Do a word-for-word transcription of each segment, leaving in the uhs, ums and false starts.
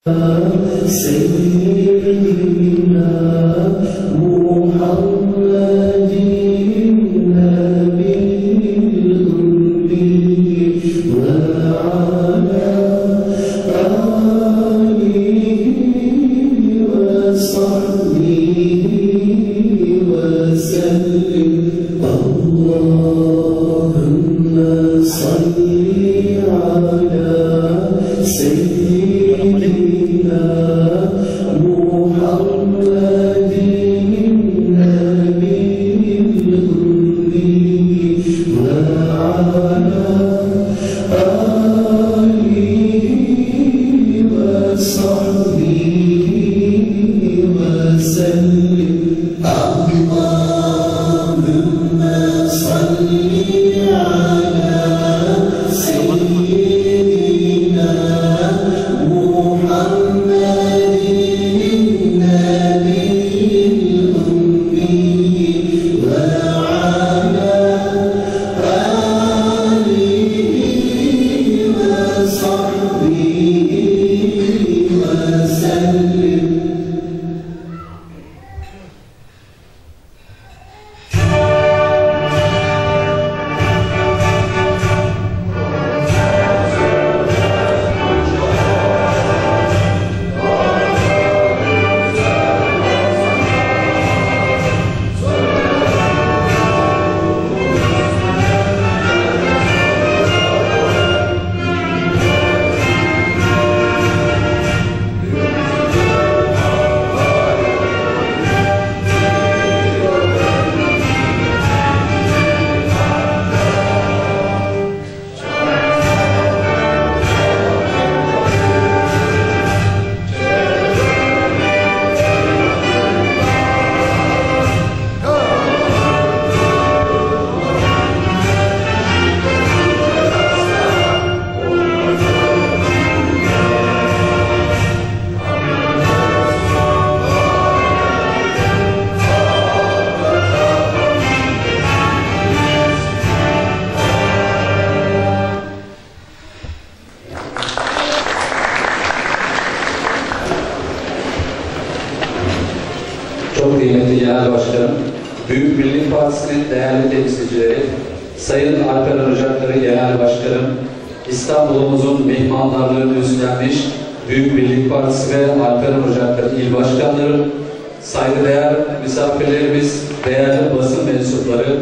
Çok kıymetli Genel Başkanım, Büyük Birlik Partisi'nin değerli temsilcileri, Sayın Alperen Ocakları Genel Başkanım, İstanbul'umuzun mihmandarlığını üstlenmiş Büyük Birlik Partisi ve Alperen Ocakları İl Başkanları, saygıdeğer misafirlerimiz, değerli basın mensupları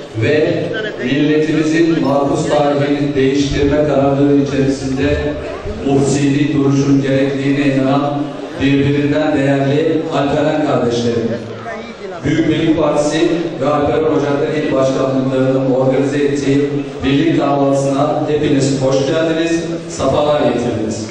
ve milletimizin mahpus tarihini değiştirme kararları içerisinde muhsini duruşun gerektiğine inanan birbirinden değerli Alperen kardeşlerim. Büyük Birlik Partisi ve Alperen Ocakları İl Başkanlıklarının organize ettiği birlik davasına hepiniz hoş geldiniz, safalar getirdiniz.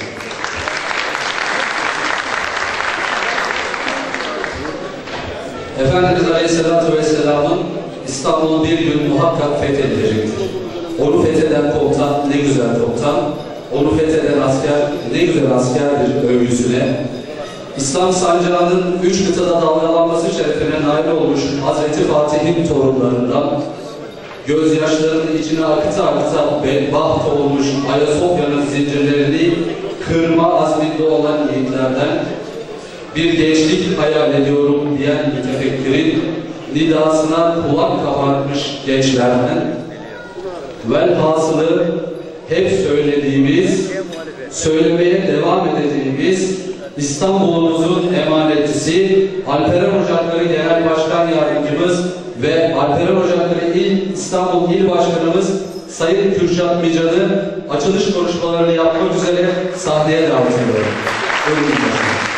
Efendimiz Aleyhisselatü Vesselam'ın İstanbul bir gün muhakkak fethedilecektir. Onu fetheden komutan ne güzel komutan, onu fetheden asker ne güzel askerdir övgüsüne, İslam sancağının üç kıtada dalgalanması şerefine nail olmuş Hazreti Fatih'in torunlarından, gözyaşlarının içine akıta akıta bedbaht olmuş Ayasofya'nın zincirlerini kırma azminde olan yiğitlerden, bir gençlik hayal ediyorum diyen mütefekkirin nidasına kulak kabartmış gençlerden, velhasılı hep söylediğimiz, söylemeye devam edeceğimiz İstanbul'umuzun emanetçisi Alperen Ocakları Genel Başkan Yardımcımız ve Alperen Ocakları İl İstanbul İl Başkanımız Sayın Kürşat Mican'ı açılış konuşmalarını yapmak üzere sahneye davet ediyorum. Buyurun.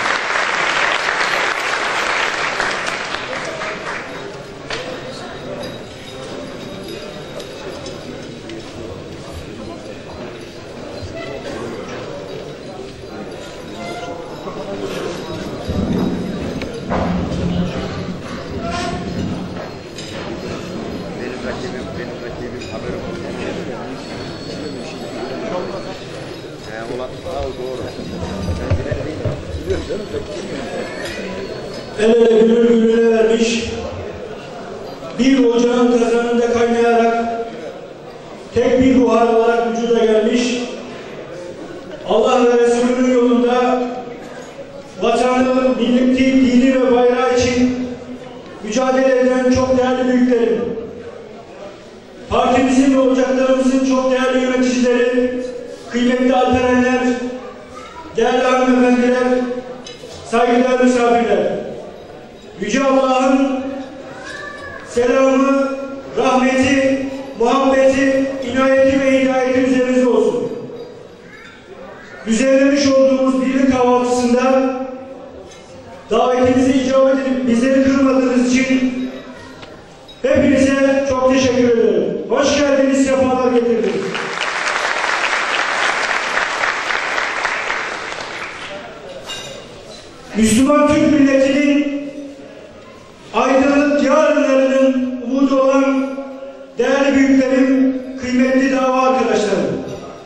El ele gülür gülüne vermiş, bir ocağın kazanında kaynayarak tek bir buhar olarak vücuda gelmiş, Allah ve Resulünün yolunda vatanı, milleti, dini ve bayrağı için mücadele eden çok değerli büyüklerim, partimizin ve ocaklarımızın çok değerli yöneticileri, kıymetli alperenler, değerli hanımefendiler, saygıdeğer misafirler, Yüce Allah'ın selamı, rahmeti, muhabbeti, inayeti ve hidayeti üzerinize olsun. Düzenlemiş olduğumuz birlik kahvaltısında davetimize icabet edip bizleri kırmadığınız için hepinize çok teşekkür ederim. Hoş geldiniz, sefalar getirdiniz. Müslüman Türk milletinin aydınlık yarınlarının umudu olan değerli büyüklerim, kıymetli dava arkadaşlarım.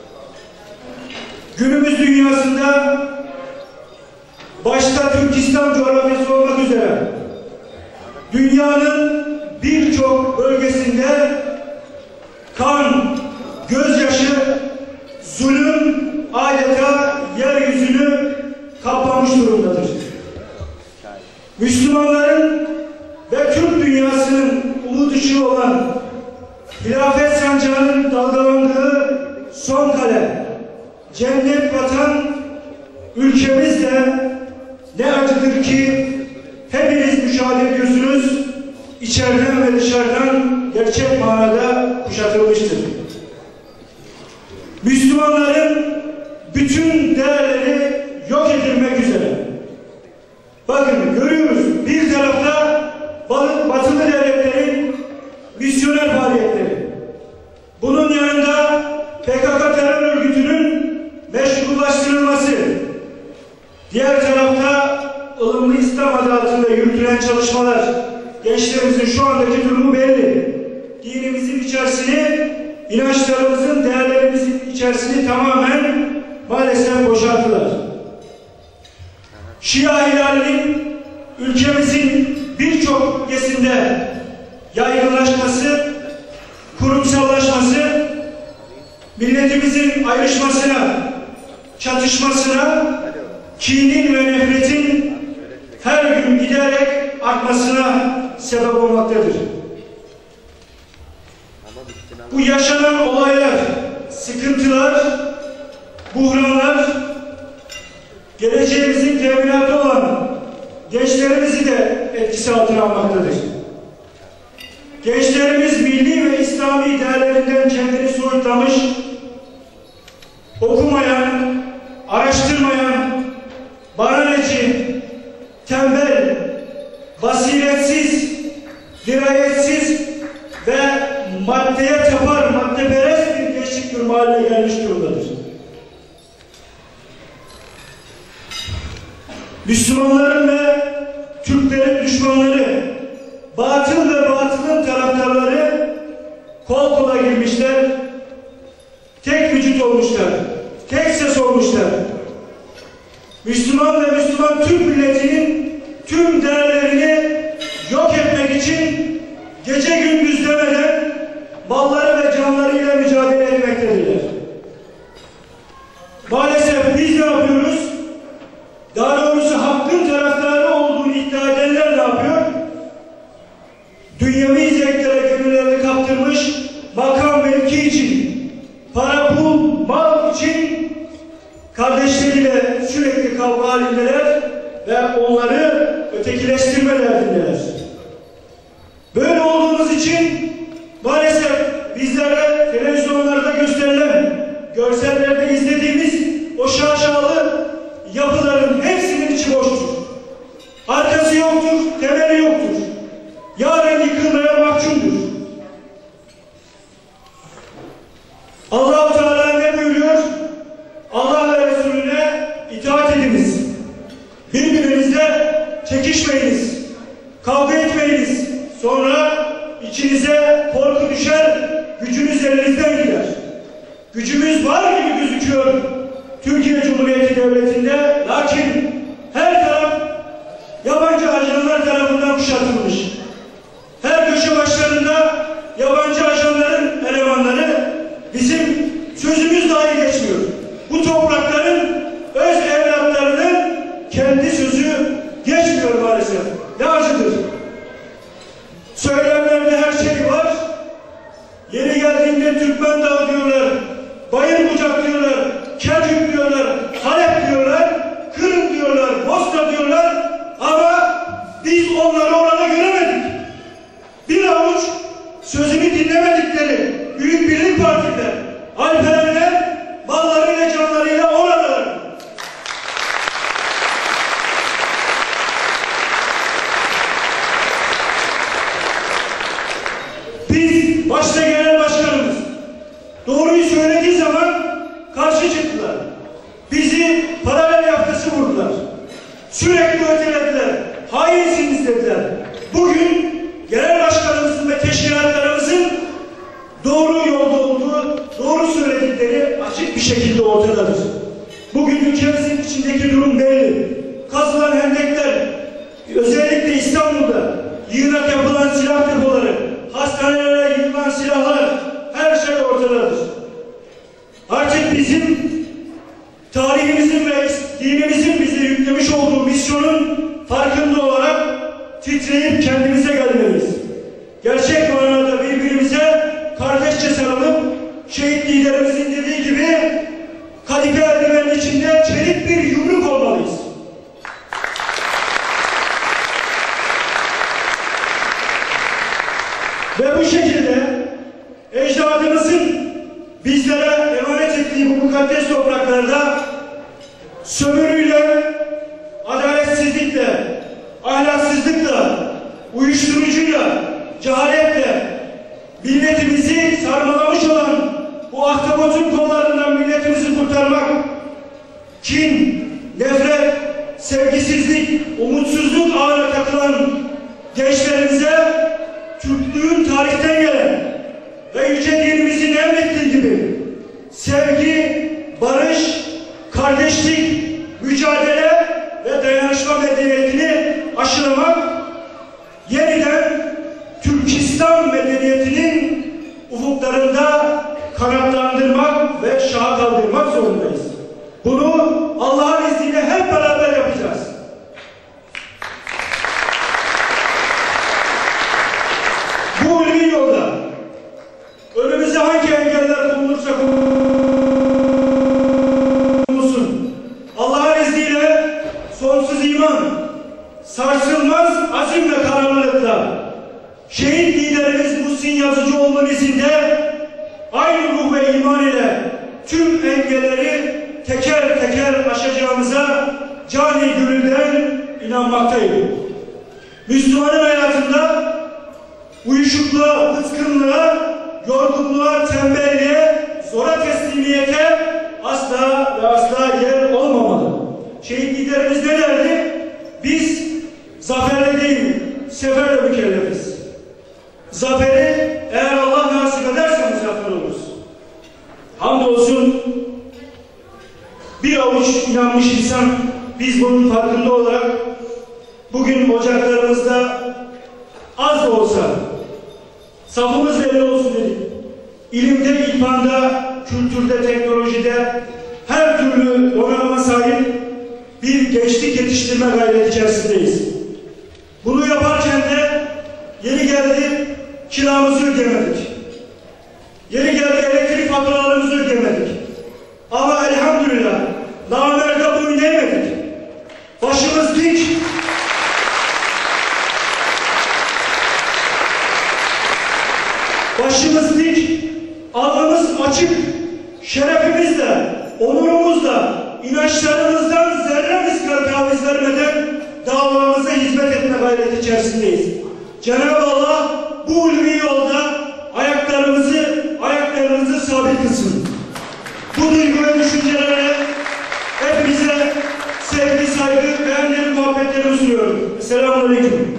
Günümüz dünyasında başta Türkistan coğrafyası olmak üzere dünyanın birçok bölgesinde kan, gözyaşı, zulüm adeta yeryüzünü kaplamış durumdadır. Müslümanların ve Türk dünyasının umut ışığı olan hilafet sancağının dalgalandığı son kale, cennet vatan ülkemizde ne acıdır ki hepiniz müşahede ediyorsunuz, içeriden ve dışarıdan gerçek manada kuşatılmıştır. Müslümanların bütün değerleri yok edilmek üzere. Bakın görüyoruz, bir tarafta batılı devletlerin misyoner faaliyetleri. Bunun yanında P K K terör örgütünün meşrulaştırılması. Diğer tarafta ılımlı İslam adı altında yürütülen çalışmalar. Gençlerimizin şu andaki durumu belli. Dinimizin içerisini, inançlarımızın, değerlerimizin içerisini tamamen maalesef boşalttılar. Şia hilalinin ülkemizin birçok bölgesinde yaygınlaşması, kurumsallaşması, milletimizin ayrışmasına, çatışmasına, kinin ve nefretin her gün giderek artmasına sebep olmaktadır. Bu yaşanan olaylar, sıkıntılar, buhranlar, geleceğimizin teminatı olan gençlerimizi de etkisi altına almaktadır. Gençlerimiz milli ve İslami değerlerinden kendini soyutlamış, okumayan, araştırmayan, bahaneci, tembel, basiretsiz, dirayetsiz ve maddeye tapar, maddeperest bir gençlik durumu haline gelmiş durumdadır. Müslümanların ve Türklerin düşmanları, batıl ve batılın taraftarları kol kola girmişler, tek vücut olmuşlar, tek ses olmuşlar. Müslüman ve Müslüman Türk milletinin tüm değerlerini yok etmek için gece gündüz demeden malları ve canlarıyla mücadele etmektedirler. Maalesef biz ne yapıyoruz? Daha doğrusu hakkın taraftarı olduğunu iddia edenler ne yapıyor? Dünyevi zevklere gönüllerini kaptırmış, makam mevki için, para pul, mal için kardeşleriyle sürekli kavga halindeler ve onları ötekileştirme derdindeler. Böyle olduğumuz için maalesef bizlere televizyonlarda gösterilen, görsellerde izlediğimiz o şaşalı yapıların hepsinin içi boştur. Arkası yoktur, temeli yoktur. Yarın yıkılmaya mahkumdur. Allah-u Teala ne buyuruyor? Allah ve Resulüne itaat ediniz. Birbirinizle çekişmeyiniz. Kavga etmeyiniz. Sonra içinize korku düşer, gücünüz elinizden gider. Gücümüz var gibi gözüküyor Türkiye Cumhuriyeti Devleti'nde, lakin her taraf yabancı ajanlar tarafından kuşatılmış. Her köşe başlarında yabancı ajanların elemanları, bizim sözümüz dahi geçmiyor. Bu toprakların öz evlatlarının kendi sözü maalesef. Ne acıdır. Söylemlerde her şey var. Yeri geldiğinde Türkmen Dağı diyorlar, Bayır Bucak diyorlar, Kerkük diyorlar, Halep diyorlar, Kırım diyorlar, Bosna diyorlar ama biz onları orada göremedik. Bir avuç sözünü dinlemedikleri Büyük Birlik Partiler, Alperenler mallarıyla canlarıyla oradalar. Biz başta genel başkanımız doğruyu söylediği zaman karşı çıktılar. Bizi paralel yaftası vurdular. Sürekli ötelediler. Hainsiniz dediler. Bugün genel başkanımızın ve teşkilatlarımızın doğru yolda olduğu, doğru söyledikleri açık bir şekilde ortadadır. Bugün ülkemizin içindeki durum belli. Kazılan hendekler, özellikle İstanbul'da yığınak yapılan silah depoları, hastanelere yığılan silahlar, her şey ortadadır. Artık bizim tarihimizin ve dinimizin bize yüklemiş olduğu misyonun farkında olarak titreyip kendimize gelmeliyiz. Gerçek manada birbirimize kardeşçe sarılıp şehit liderimizin dediği gibi kadife eldivenin içinde çelik bir yumruk olmalıyız. Ve bu şekilde ecdadımızın bizlere emanet ettiği bu mukaddes topraklarda sömürüyle, adaletsizlikle, ahlaksızlıkla, uyuşturucuyla, cehaletle milletimizi sarmalamış olan bu ahtapotun kollarından milletimizi kurtarmak, kin, nefret, sevgisizlik, umutsuzluk ağına takılan gençlerimize Türklüğün tarihten gelen ve yüce dinimizin emrettiği gibi sevgi, barış, kardeşlik, mücadele ve dayanışma medeniyetini aşılamak, yeniden Türkistan medeniyetinin ufuklarında kanatlandırmak ve şaha kaldırmak zorundayız. Bunu Allah'ın izniyle hep beraber yapacağız. Bu ulvi yolda önümüze hangi engeller konulursa konulsun, Allah'ın izniyle sonsuz iman, sarsılmaz azim ve kararlılıkla şehit liderimiz Muhsin Yazıcıoğlu'nun izinde aynı ruh ve iman ile tüm engelleri teker teker aşacağımıza cani gönülden inanmaktayım. Müslümanın hayatında uyuşukluğa, bıskınlığa, yorgunluğa, tembelliğe, zora teslimiyete asla ve asla yer olmamalı. Şehit liderimiz ne derdi? Biz zaferle değil, seferle mükellefiz. Zaferi eğer Allah nasip ederse muzaffer oluruz. Hamdolsun bir avuç inanmış insan biz bunun farkında olarak bugün ocaklarımızda az da olsa safımız belli olsun dedik. İlimde, irfanda, kültürde, teknolojide her türlü donanıma sahip bir gençlik yetiştirme gayreti içerisindeyiz. Bunu yaparken de yeni geldi kiramızı ödemedik. Yeni geldi elektrik faturalarımızı ödemedik. Ama elhamdülillah namerde boyun eğmedik. Başımız dik. Başımız dik, alnımız açık, şerefimizle, onurumuzla, inançlarımızdan zerre miskal taviz vermeden davamıza hizmet etme gayreti içerisindeyiz. Cenab-ı Allah bu ulvi yolda ayaklarımızı, ayaklarımızı sabit kılsın. Bu duygu ve düşüncelere hepinize sevgi, saygı, beğenileri, muhabbetlerimi sunuyorum. Selamünaleyküm.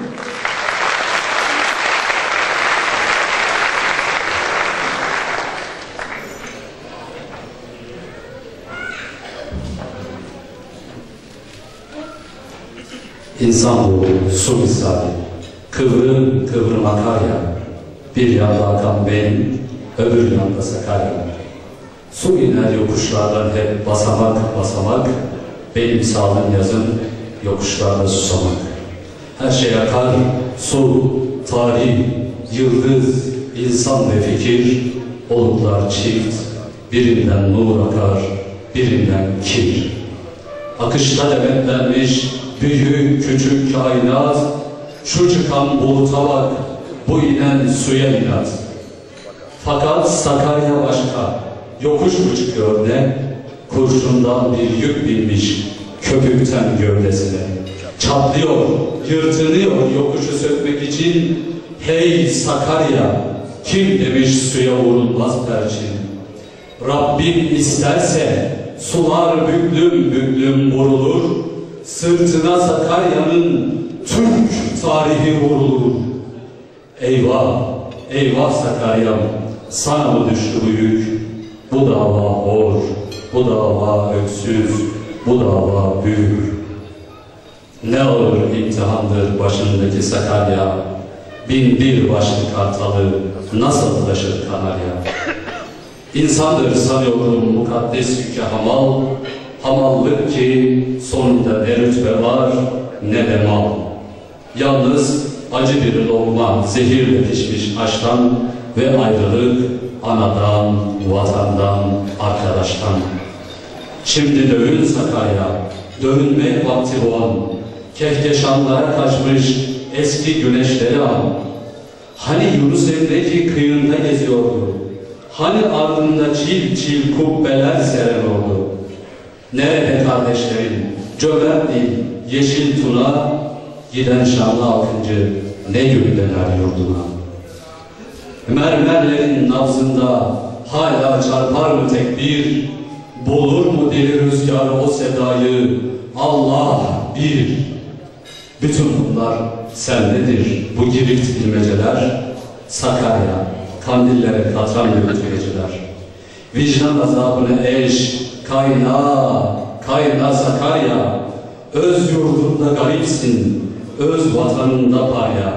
İnsan doğru, su misali, kıvrım kıvrım akar ya, bir yanda akan benim, öbür yanda Sakarya. Su iner yokuşlardan hep basamak basamak, benim sağlığım yazın yokuşlarda susamak. Her şey akar, su, tarih, yıldız, insan ve fikir, oluklar çift, birinden nur akar, birinden kir. Akışta demetlenmiş büyük küçük kainat, şu çıkan buluta bak, bu inen suya inat. Fakat Sakarya başka, yokuş mu çıkıyor ne? Kurşundan bir yük binmiş köpükten gövdesine. Çatlıyor, yırtınıyor yokuşu sökmek için. Hey Sakarya, kim demiş suya vurulmaz perçin? Rabbim isterse sular büklüm büklüm vurulur. Sırtına Sakarya'nın Türk tarihi vurulur. Eyvah, eyvah Sakarya'm, sana mı düştü bu yük? Bu dava hor, bu dava öksüz, bu dava büyük. Ne ağır imtihandır başındaki Sakarya, bin bir başlı kartalı nasıl taşır Kanarya? İnsandır sanıyorum mukaddes yükü hamal, hamallık ki sonunda ne rütbe var ne de mal. Yalnız acı bir lokma zehirle pişmiş aşktan ve ayrılık anadan, vatandan, arkadaştan. Şimdi dövün Sakarya, dövünmek vakti bu an. Kehkeşanlara kaçmış eski güneşleri an. Hani Yunus Emre'ki kıyında geziyordu. Hani ardında çil çil kubbeler seren oldu. Nerede kardeşlerin cömert dil, yeşil tuna, giden şanlı altıncı ne gün döner yurduna. Mermerlerin nabzında hala çarpar mı tekbir? Bulur mu deli rüzgar o sedayı? Allah bir. Bütün bunlar sendedir bu girift bilmeceler. Sakarya, kandillere katran döküntü geceler. Vicdan azabını eş, kayna, kayna Sakarya. Öz yurdunda garipsin, öz vatanında parya.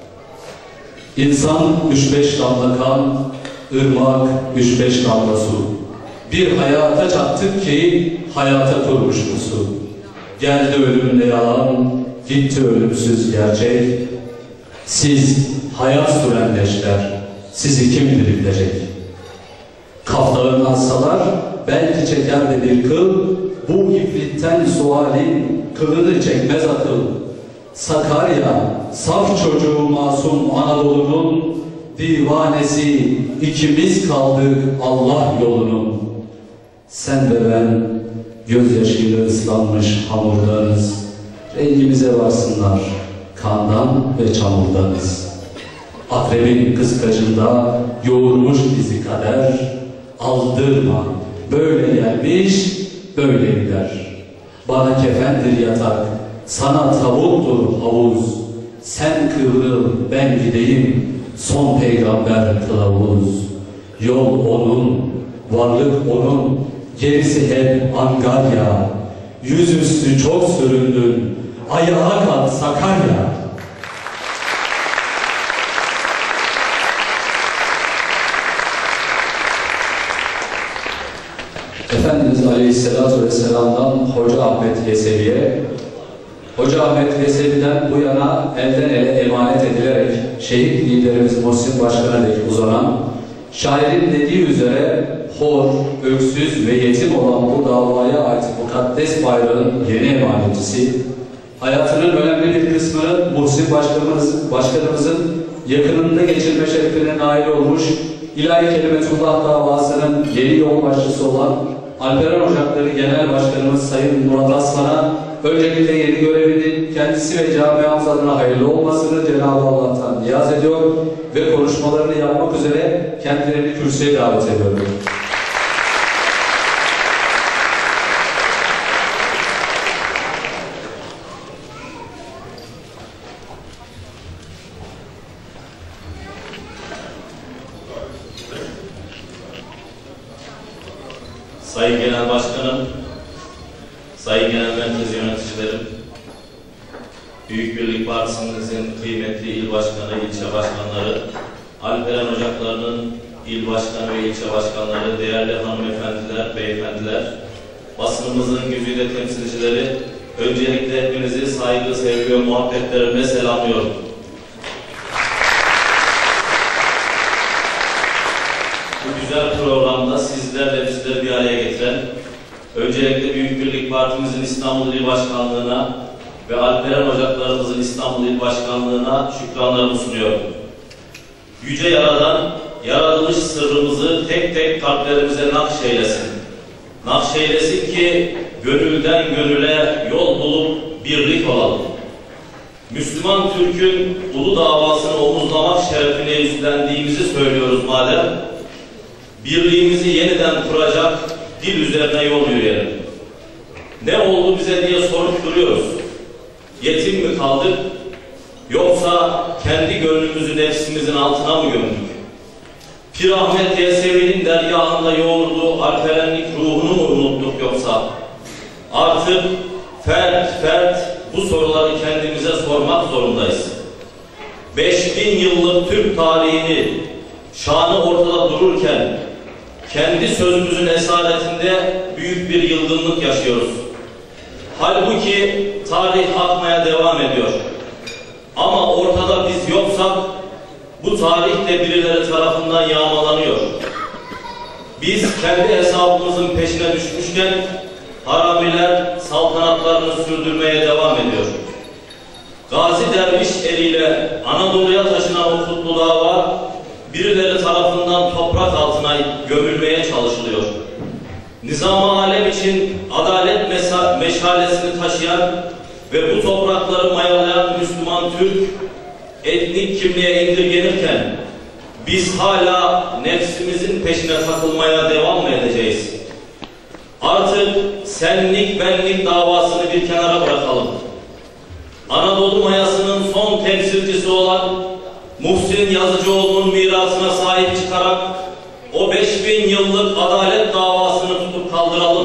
İnsan üç beş damla kan, ırmak üç beş damla su. Bir hayata çattık ki hayata kurmuş bu su. Geldi ölümle yalan, gitti ölümsüz gerçek. Siz hayat süren leşler, sizi kim dirilecek? Kaflarını assalar belki çeker de bir kıl, bu ifritten sualin kılını çekmez akıl. Sakarya, saf çocuğu masum Anadolu'nun divanesi, ikimiz kaldık Allah yolunun. Sen ve ben gözyaşıyla ıslanmış hamurdanız, rengimize varsınlar kandan ve çamurdanız. Akrebin kıskacında yoğurmuş bizi kader, aldırma, böyle gelmiş böyle gider. Bana kefendir yatak, sana tavuktur havuz. Sen kıvrıl ben gideyim, son peygamber kılavuz. Yol onun, varlık onun, gerisi hep Angarya. Yüzüstü çok süründün, ayağa kalk Sakarya. Efendimiz Aleyhisselatü Vesselam'dan Hoca Ahmet Yesevi'ye, Hoca Ahmet Yesevi'den bu yana elden ele emanet edilerek şehit liderimiz Muhsin Başkan'a dek uzanan, şairin dediği üzere hor, öksüz ve yetim olan bu davaya ait mukaddes bayrağın yeni emanetçisi, hayatının önemli bir kısmını Muhsin Başkanımız, Başkanımızın yakınında geçirme şerefine nail olmuş, İlahi Kelimetullah davasının yeni yol başçısı olan Alperen Ocakları Genel Başkanımız Sayın Murat Aslan'a öncelikle yeni görevinin kendisi ve camiamız adına hayırlı olmasını Cenab-ı Allah'tan niyaz ediyor ve konuşmalarını yapmak üzere kendilerini kürsüye davet ediyorum. Sayın Genel Başkanım, Sayın Genel Merkez Yöneticilerim, Büyük Birlik Partimizin kıymetli il başkanı, ilçe başkanları, Alperen Ocakları'nın il başkanı ve ilçe başkanları, değerli hanımefendiler, beyefendiler, basınımızın güzide temsilcileri, öncelikle hepinizi saygı, sevgi ve muhabbetlerimle selamlıyorum. Bu güzel programda sizlerle bizleri bir araya getiren, öncelikle Büyük Birlik Partimizin İstanbul İl Başkanlığı'na ve Alperen Ocaklarımızın İstanbul İl Başkanlığı'na şükranlarımı sunuyorum. Yüce Yaradan, yaratılış sırrımızı tek tek kalplerimize nakşeylesin. Nakşeylesin ki gönülden gönüle yol bulup birlik olalım. Müslüman Türk'ün ulu davasını omuzlamak şerefine üstlendiğimizi söylüyoruz madem, birliğimizi yeniden kuracak dil üzerine yol yürüyelim. Ne oldu bize diye sorup duruyoruz. Yetim mi kaldık, yoksa kendi gönlümüzü nefsimizin altına mı gömdük? Pir Ahmet Yesevi'nin dergahında yoğurduğu alperenlik ruhunu mu unuttuk yoksa? Artık fert fert bu soruları kendimize sormak zorundayız. Beş bin yıllık Türk tarihini, şanı ortada dururken, kendi sözümüzün esaretinde büyük bir yılgınlık yaşıyoruz. Halbuki tarih akmaya devam ediyor. Ama ortada biz yoksak, bu tarih de birileri tarafından yağmalanıyor. Biz kendi hesabımızın peşine düşmüşken, haramiler saltanatlarını sürdürmeye devam ediyor. Gazi Derviş eliyle Anadolu'ya taşınan o kutlu dava, birileri tarafından toprak altına gömülmeye çalışılıyor. Nizam-ı alem için adalet meşalesini taşıyan ve bu toprakları mayalayan Müslüman Türk, etnik kimliğe indirgenirken, biz hala nefsimizin peşine takılmaya devam mı edeceğiz? Artık senlik benlik davasını bir kenara bırakalım. Anadolu mayasının son temsilcisi olan Muhsin Yazıcıoğlu'nun mirasına sahip çıkarak o beş bin yıllık adalet davasını tutup kaldıralım.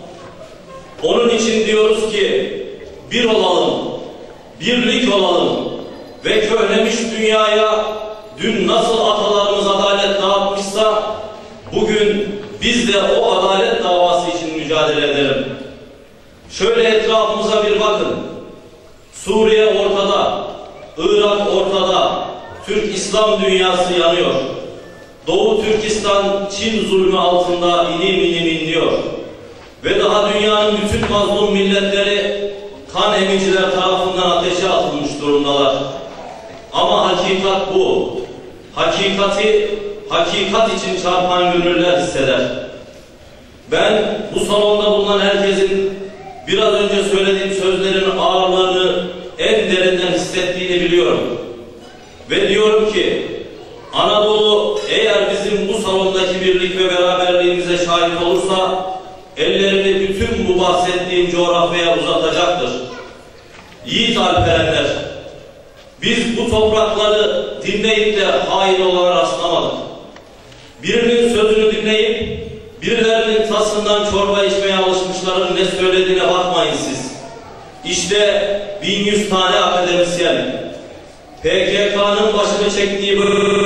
Onun için diyoruz ki bir olalım, birlik olalım ve köhnemiş dünyaya dün nasıl atalarımız adalet dağıtmışsa bugün biz de o adalet davası için mücadele edelim. Şöyle etrafımıza bir bakın. Suriye ortada, Irak ortada, Türk İslam dünyası yanıyor. Doğu Türkistan Çin zulmü altında inim inim inliyor. Ve daha dünyanın bütün mazlum milletleri kan emiciler tarafından ateşe atılmış durumdalar. Ama hakikat bu. Hakikati, hakikat için çarpan gönüller hisseder. Ben bu salonda bulunan herkesin biraz önce söylediğim sözlerin ağırlığını en derinden hissettiğini biliyorum. Ve diyorum ki Anadolu eğer bizim bu salondaki birlik ve beraberliğimize şahit olursa ellerini bütün bu bahsettiğim coğrafyaya uzatacaktır. Yiğit alperenler, biz bu toprakları dinleyip de hain olana rastlamadık. Birinin sözünü dinleyip birilerinin tasından çorba içmeye alışmışların ne söylediğine bakmayın siz. İşte bin yüz tane akademisyen, P K K'nın başını çektiği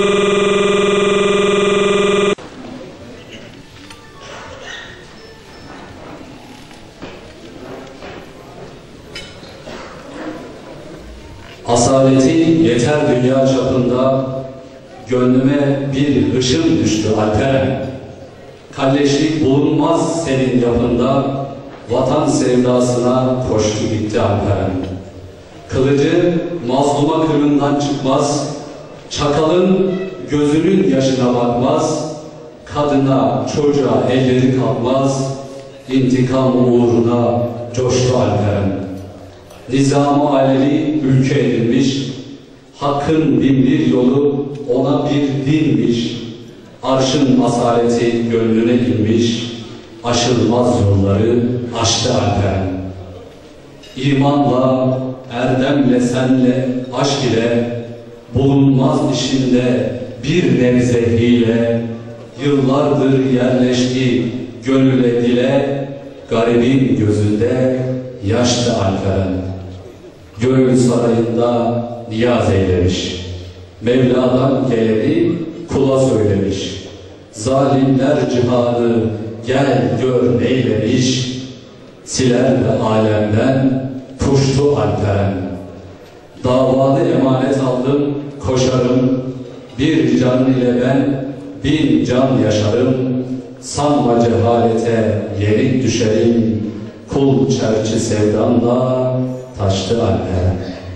Asaletin yeter dünya çapında, gönlüme bir ışın düştü Alperen. Kalleşlik bulunmaz senin yapında, vatan sevdasına koştu gitti Alperen. Kılıcı mazluma kırından çıkmaz, çakalın gözünün yaşına bakmaz, kadına çocuğa elleri kalkmaz, intikam uğruna coştu Alperen. Nizam-ı aleli ülke edilmiş, hakkın bin bir yolu ona bir dinmiş, arşın asaleti gönlüne inmiş, aşılmaz yolları aştı Alperen. İmanla, erdemle, senle, aşk ile, bulunmaz işinde bir nebze hile, yıllardır yerleşti gönüle dile, garibin gözünde yaştı Alperen. Gönül sarayında niyaz eylemiş, Mevla'dan geleni kula söylemiş, zalimler cihanı gel gör neylemiş, siler de alemden koştu Alperen. Davadı emanet aldım, koşarım. Bir can ile ben bin can yaşarım. Sanma cehalete yenik düşerim. Kul çerçi sevdanla taştı Alperen.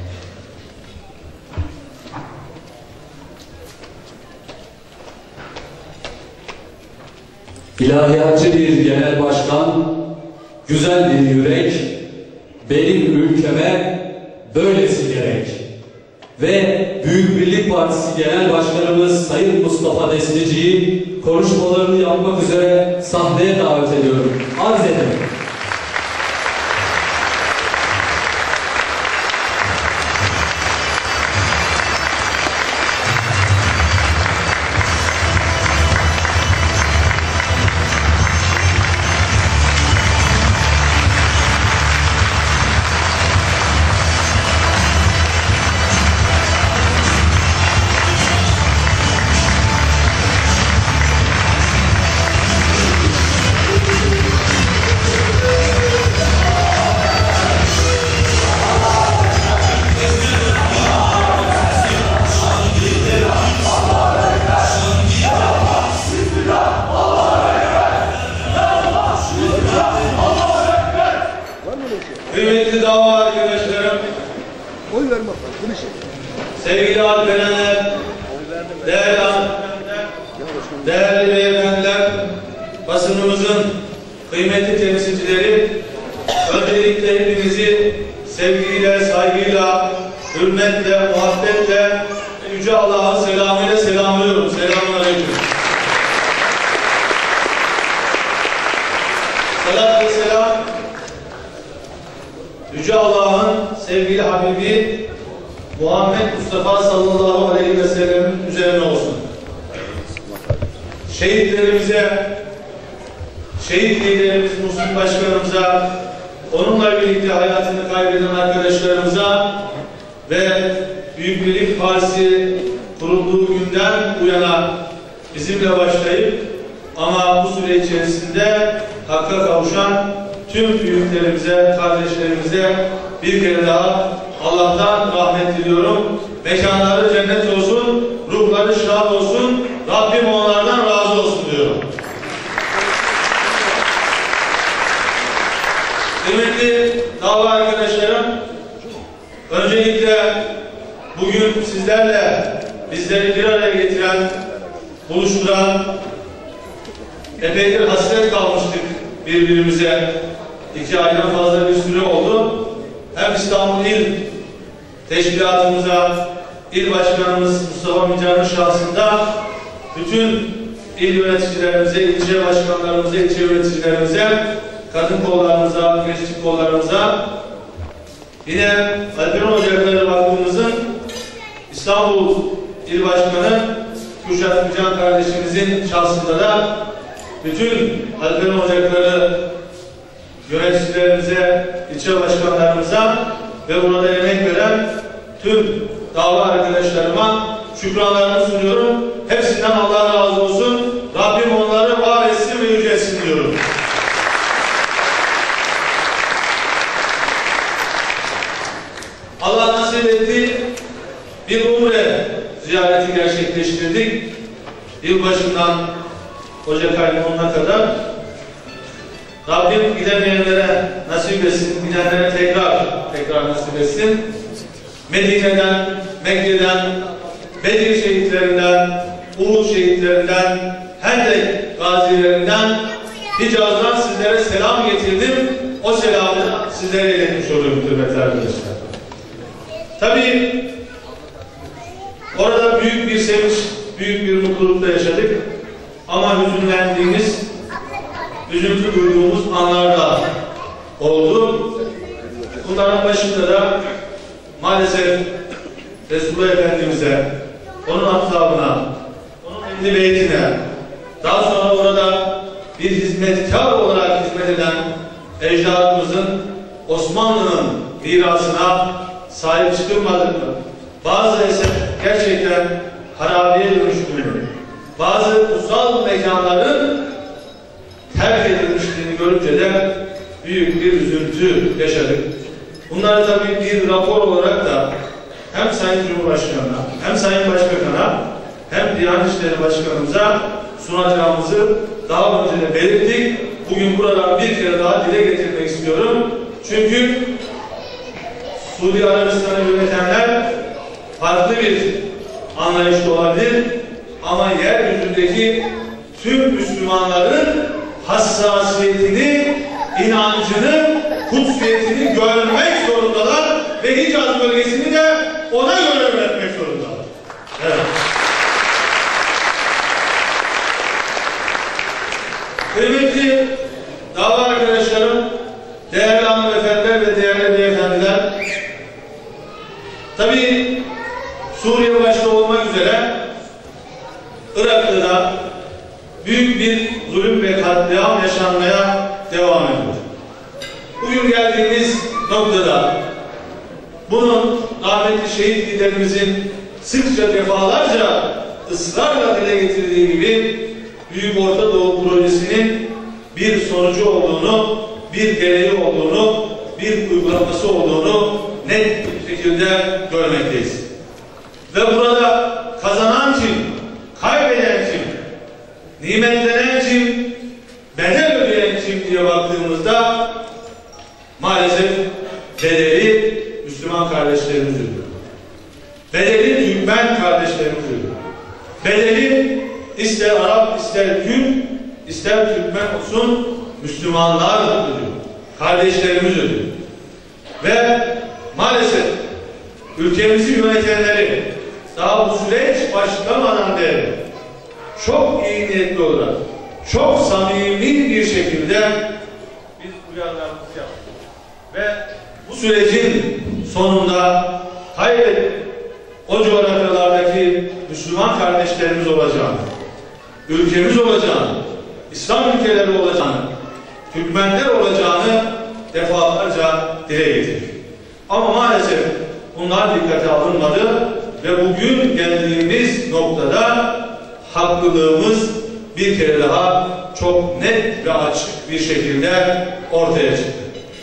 İlahiyatçı bir genel başkan, güzel bir yürek, benim ülkeme böylesi gerek. Ve Büyük Birlik Partisi Genel Başkanımız Sayın Mustafa Destici'yi konuşmalarını yapmak üzere sahneye davet ediyorum. Arz ederim. Kıymetli dava arkadaşlarım, sevgili Alperenler, değerli hanımefendiler, değerli beyefendiler, basınımızın kıymetli temsilcileri, öncelikle hepinizi sevgiyle, saygıyla, hürmetle, muhabbetle, Yüce Allah'ın selamıyla selamlıyorum. Selamünaleyküm. Salat ve selam Yüce Allah'ın sevgili Habibi Muhammed Mustafa sallallahu aleyhi ve sellem'in üzerine olsun. Şehitlerimize, şehit liderimiz Muhsin Başkanımıza, onunla birlikte hayatını kaybeden arkadaşlarımıza ve Büyük Birlik Partisi kurulduğu günden bu yana bizimle başlayıp ama bu süre içerisinde hakka kavuşan tüm büyüklerimize, kardeşlerimize bir kere daha Allah'tan rahmet diliyorum. Mekanları cennet olsun, ruhları şad olsun, Rabbim onlardan razı olsun diyorum. Kıymetli dava arkadaşlarım, öncelikle bugün sizlerle bizleri bir araya getiren, buluşturan, epeydir hasret kalmıştık birbirimize. İki aydan fazla bir süre oldu. Hem İstanbul İl Teşkilatımıza, İl Başkanımız Mustafa Mican'ın şahsında bütün il yöneticilerimize, ilçe başkanlarımıza, ilçe yöneticilerimize, kadın kollarımıza, gençlik kollarımıza, yine Alperen Ocakları Vakfımızın İstanbul İl Başkanı Kürşat Mican kardeşimizin şahsında da bütün Alperen Ocakları yöneticilerimize, ilçe başkanlarımıza ve burada emek veren tüm dava arkadaşlarıma şükranlarımı sunuyorum. Hepsinden Allah razı olsun. Rabbim onları var etsin ve yüceltsin diyorum. Allah nasip etti, bir umre ziyareti gerçekleştirdik. Yılbaşından Ocak ayının sonuna kadar. Rabbim gidemeyenlere nasip etsin, gidenlere tekrar tekrar nasip etsin. Medine'den, Mekke'den, Bedir şehitlerinden, Uhud şehitlerinden, Hendek gazilerinden, Hicaz'dan sizlere selam getirdim. O selamı sizlere iletmiş oluyorum kıymetli arkadaşlar. Tabii orada büyük bir sevinç, büyük bir mutlulukla yaşadık. Ama hüzünlendiğimiz, üzüntü duyduğumuz anlar da oldu. Bunların başında da maalesef Resulullah Efendimiz'e, onun ashabına, onun ehli beytine, daha sonra orada bir hizmetkar olarak hizmet eden ecdadımızın Osmanlı'nın mirasına sahip çıkılmadık mı? Bazı eser gerçekten harabeye dönüştüğünü, bazı kutsal mekanların terk edilmişliğini görünce de büyük bir üzüntü yaşadık. Bunları tabii bir rapor olarak da hem Sayın Cumhurbaşkanı'na, hem Sayın Başbakan'a, hem Diyanet İşleri Başkanımıza sunacağımızı daha önce de belirttik. Bugün buradan bir kere daha dile getirmek istiyorum. Çünkü Suudi Arabistan'ı yönetenler farklı bir anlayışta olabilir ama yeryüzündeki tüm Müslümanların hassasiyetini, inancını, kutsiyetini görmek zorundalar ve Hicaz bölgesini de ona göre yönetmek zorundalar. Evet. Kıymetli dava arkadaşlarım, değerli hanımefendiler ve değerli beyefendiler, tabii Suriye başta olmak üzere Irak'ta da büyük bir zulüm ve katliam yaşanmaya devam ediyor. Bugün geldiğimiz noktada bunun rahmetli şehit liderimizin sıkça defalarca ısrarla dile getirdiği gibi Büyük Orta Doğu Projesi'nin bir sonucu olduğunu, bir gereği olduğunu, bir uygulaması olduğunu net bir şekilde görmekteyiz. Ve burada kazanan kim, kaybeden kim, nimetlenen kim, bedel ödeyen kim diye baktığımızda maalesef bedeli Müslüman kardeşlerimiz ödüyor. Bedeli Türkmen kardeşlerimiz ödüyor. Bedeli ister Arap, ister Kürt, ister Türkmen olsun Müslümanlar ödüyor. Kardeşlerimiz ödüyor. Ve maalesef ülkemizi yönetenleri daha bu süreç başlamadan beri çok iyi niyetli olarak, çok samimi bir şekilde biz uyarılarımızı yaptık. Ve bu sürecin sonunda kaybedip o coğrafyalardaki Müslüman kardeşlerimiz olacağını, ülkemiz olacağını, İslam ülkeleri olacağını, Türkmenler olacağını defalarca dile getirdik. Ama maalesef bunlar dikkate alınmadı ve bugün geldiğimiz noktada haklılığımız bir kere daha çok net ve açık bir şekilde ortaya çıktı.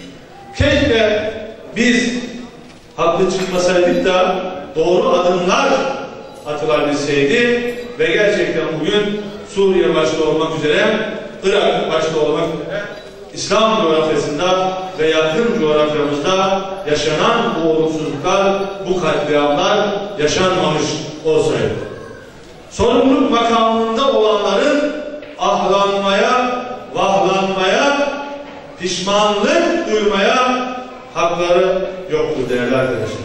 Keşke biz haklı çıkmasaydık da doğru adımlar atılabilseydi ve gerçekten bugün Suriye başta olmak üzere, Irak başta olmak üzere İslam coğrafyasında ve yakın coğrafyamızda yaşanan bu olumsuzluklar, bu katliamlar yaşanmamış olsaydı. Sorumluluk makamında olanların ahlanmaya, vahlanmaya, pişmanlık duymaya hakları yoktur değerli arkadaşlar.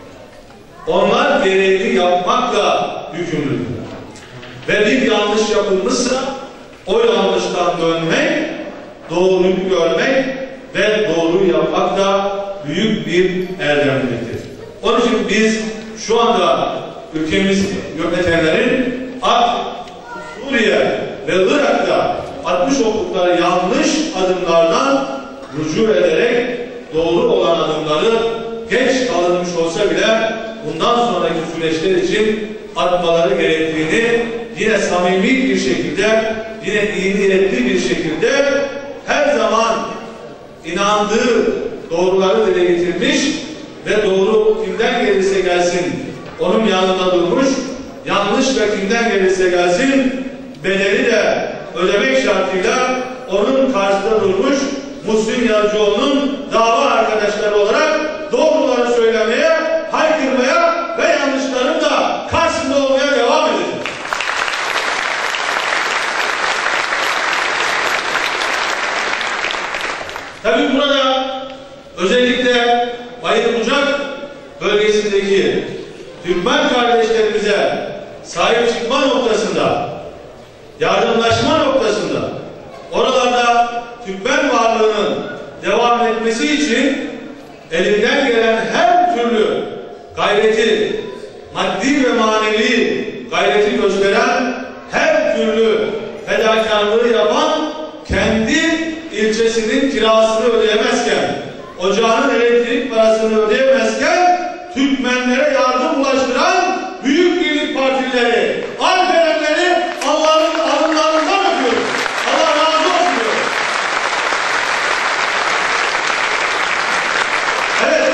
Onlar gereğini yapmakla yükümlüdür. Ve bir yanlış yapılmışsa o yanlıştan dönmek, doğruyu görmek ve doğruyu yapmak da büyük bir erdemliliktir. Onun için biz şu anda ülkemiz yönetenlerin Suriye ve Irak'ta atmış oldukları yanlış adımlardan rücu ederek doğru olan adımları geç kalınmış olsa bile bundan sonraki süreçler için atmaları gerektiğini yine samimi bir şekilde, yine iyi niyetli bir şekilde her zaman inandığı doğruları dile getirmiş ve doğru kimden gelirse gelsin onun yanında durmuş, yanlış ve kimden gelirse gelsin bedeli de ödemek şartıyla onun karşısında durmuş Muhsin Yazıcıoğlu'nun dava arkadaşları olarak doğruları söylemeye, haykırmaya ve yanlışların da karşısında olmaya devam edecek. Tabii burada özellikle Bayırbucak bölgesindeki Türkmen kardeşlerimize sahip çıkma noktasında, yardımlaşma noktasında, oralarda Türkmen varlığının devam etmesi için elinden gelen her türlü gayreti, maddi ve manevi gayreti gösteren, her türlü fedakarlığı yapan, kendi ilçesinin kirasını ödeyemezken, ocağının elektrik parasını ödeyemezken Türkmenlere yardım ulaştıran büyük birlik partileri, alperenleri Allah'ın adımlarından öpüyoruz. Allah razı olsun. Evet.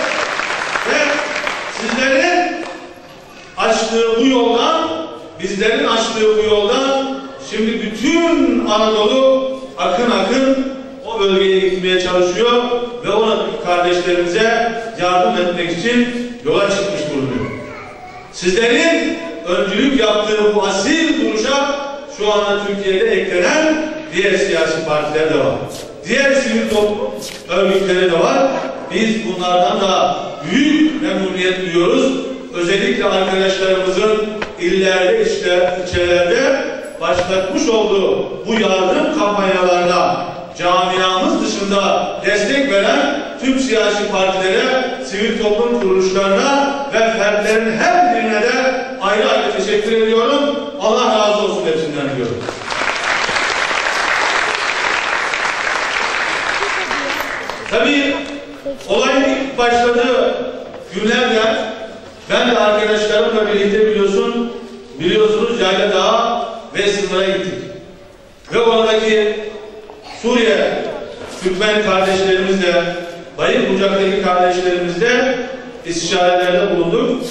sizlerin açtığı bu yoldan, bizlerin açtığı bu yoldan şimdi bütün Anadolu akın akın o bölgeye gitmeye çalışıyor ve oradaki kardeşlerimize yardım etmek için yola çıkmış bulunuyor. Sizlerin öncülük yaptığı bu asil duruşa şu anda Türkiye'de eklenen diğer siyasi partiler de var. Diğer sivil toplum örgütleri de var. Biz bunlardan da büyük memnuniyet duyuyoruz. Özellikle arkadaşlarımızın illerde, işte, ilçelerde başlatmış olduğu bu yardım kampanyalarına camiamız dışında destek veren tüm siyasi partilere, sivil toplum kuruluşlarına ve fertlerin her birine de ayrı ayrı teşekkür ediyorum. Allah razı olsun hepsinden diyorum. Tabii olayın ilk başladığı günlerden ben de arkadaşlarımla birlikte biliyorsun, biliyorsunuz Yayla Dağı ve sınıra gittik. Ve oradaki Suriye Türkmen kardeşlerimizle, Bayırbucak'taki kardeşlerimizle istişarelerde bulunduk.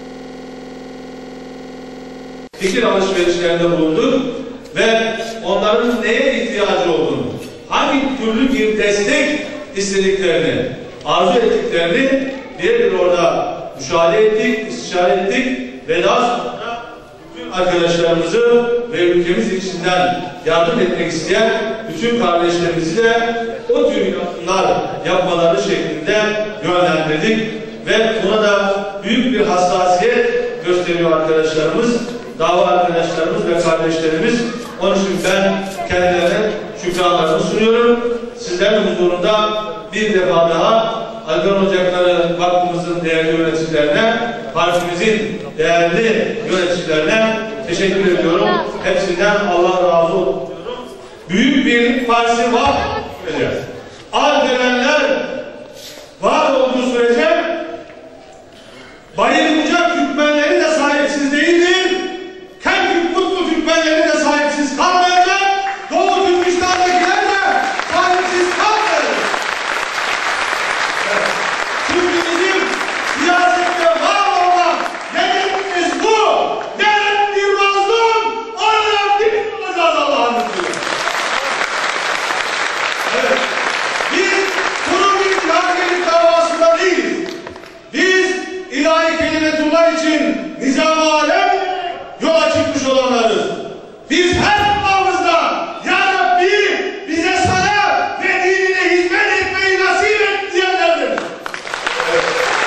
Fikir alışverişlerinde bulunduk ve onların neye ihtiyacı olduğunu, hangi türlü bir destek istediklerini, arzu ettiklerini birebir orada müşahede ettik, istişare ettik ve daha sonra bütün arkadaşlarımızı ve ülkemiz içinden yardım etmek isteyen bütün kardeşlerimizi de o tür yardımlar yapmaları şeklinde yönlendirdik ve buna da büyük bir hassasiyet gösteriyor arkadaşlarımız, dava arkadaşlarımız ve kardeşlerimiz. Onun için ben kendilerine şükranlarımı sunuyorum. Sizlerin huzurunda bir defa daha Algan Ocakları Vakfımızın değerli yöneticilerine, partimizin değerli yöneticilerine teşekkür ediyorum. Hepsinden Allah razı olsun diyorum. Büyük bir partisi var. Alderenler var olduğu sürece Bayırbucak Türkmenleri de sahipsiz değildir. Kerkük-Kutlu Türkmenleri de sahipsiz kalmayacak. Doğu Türkistan'dakiler de sahipsiz kalmayacak. Evet. Çünkü bizim siyasette var olmak nedenimiz bu. Gelen bir mazlum, oradan bir olacağız Allah'ın izniyle. Evet. Biz kuru bir yargılık davasında değiliz. Biz ilahi kelimetullah için nizam-ı alem yola çıkmış olanlarız. Biz her duamızda Ya Rabbi bize sana ve dinine hizmet etmeyi nasip et diyenlerdir. Evet.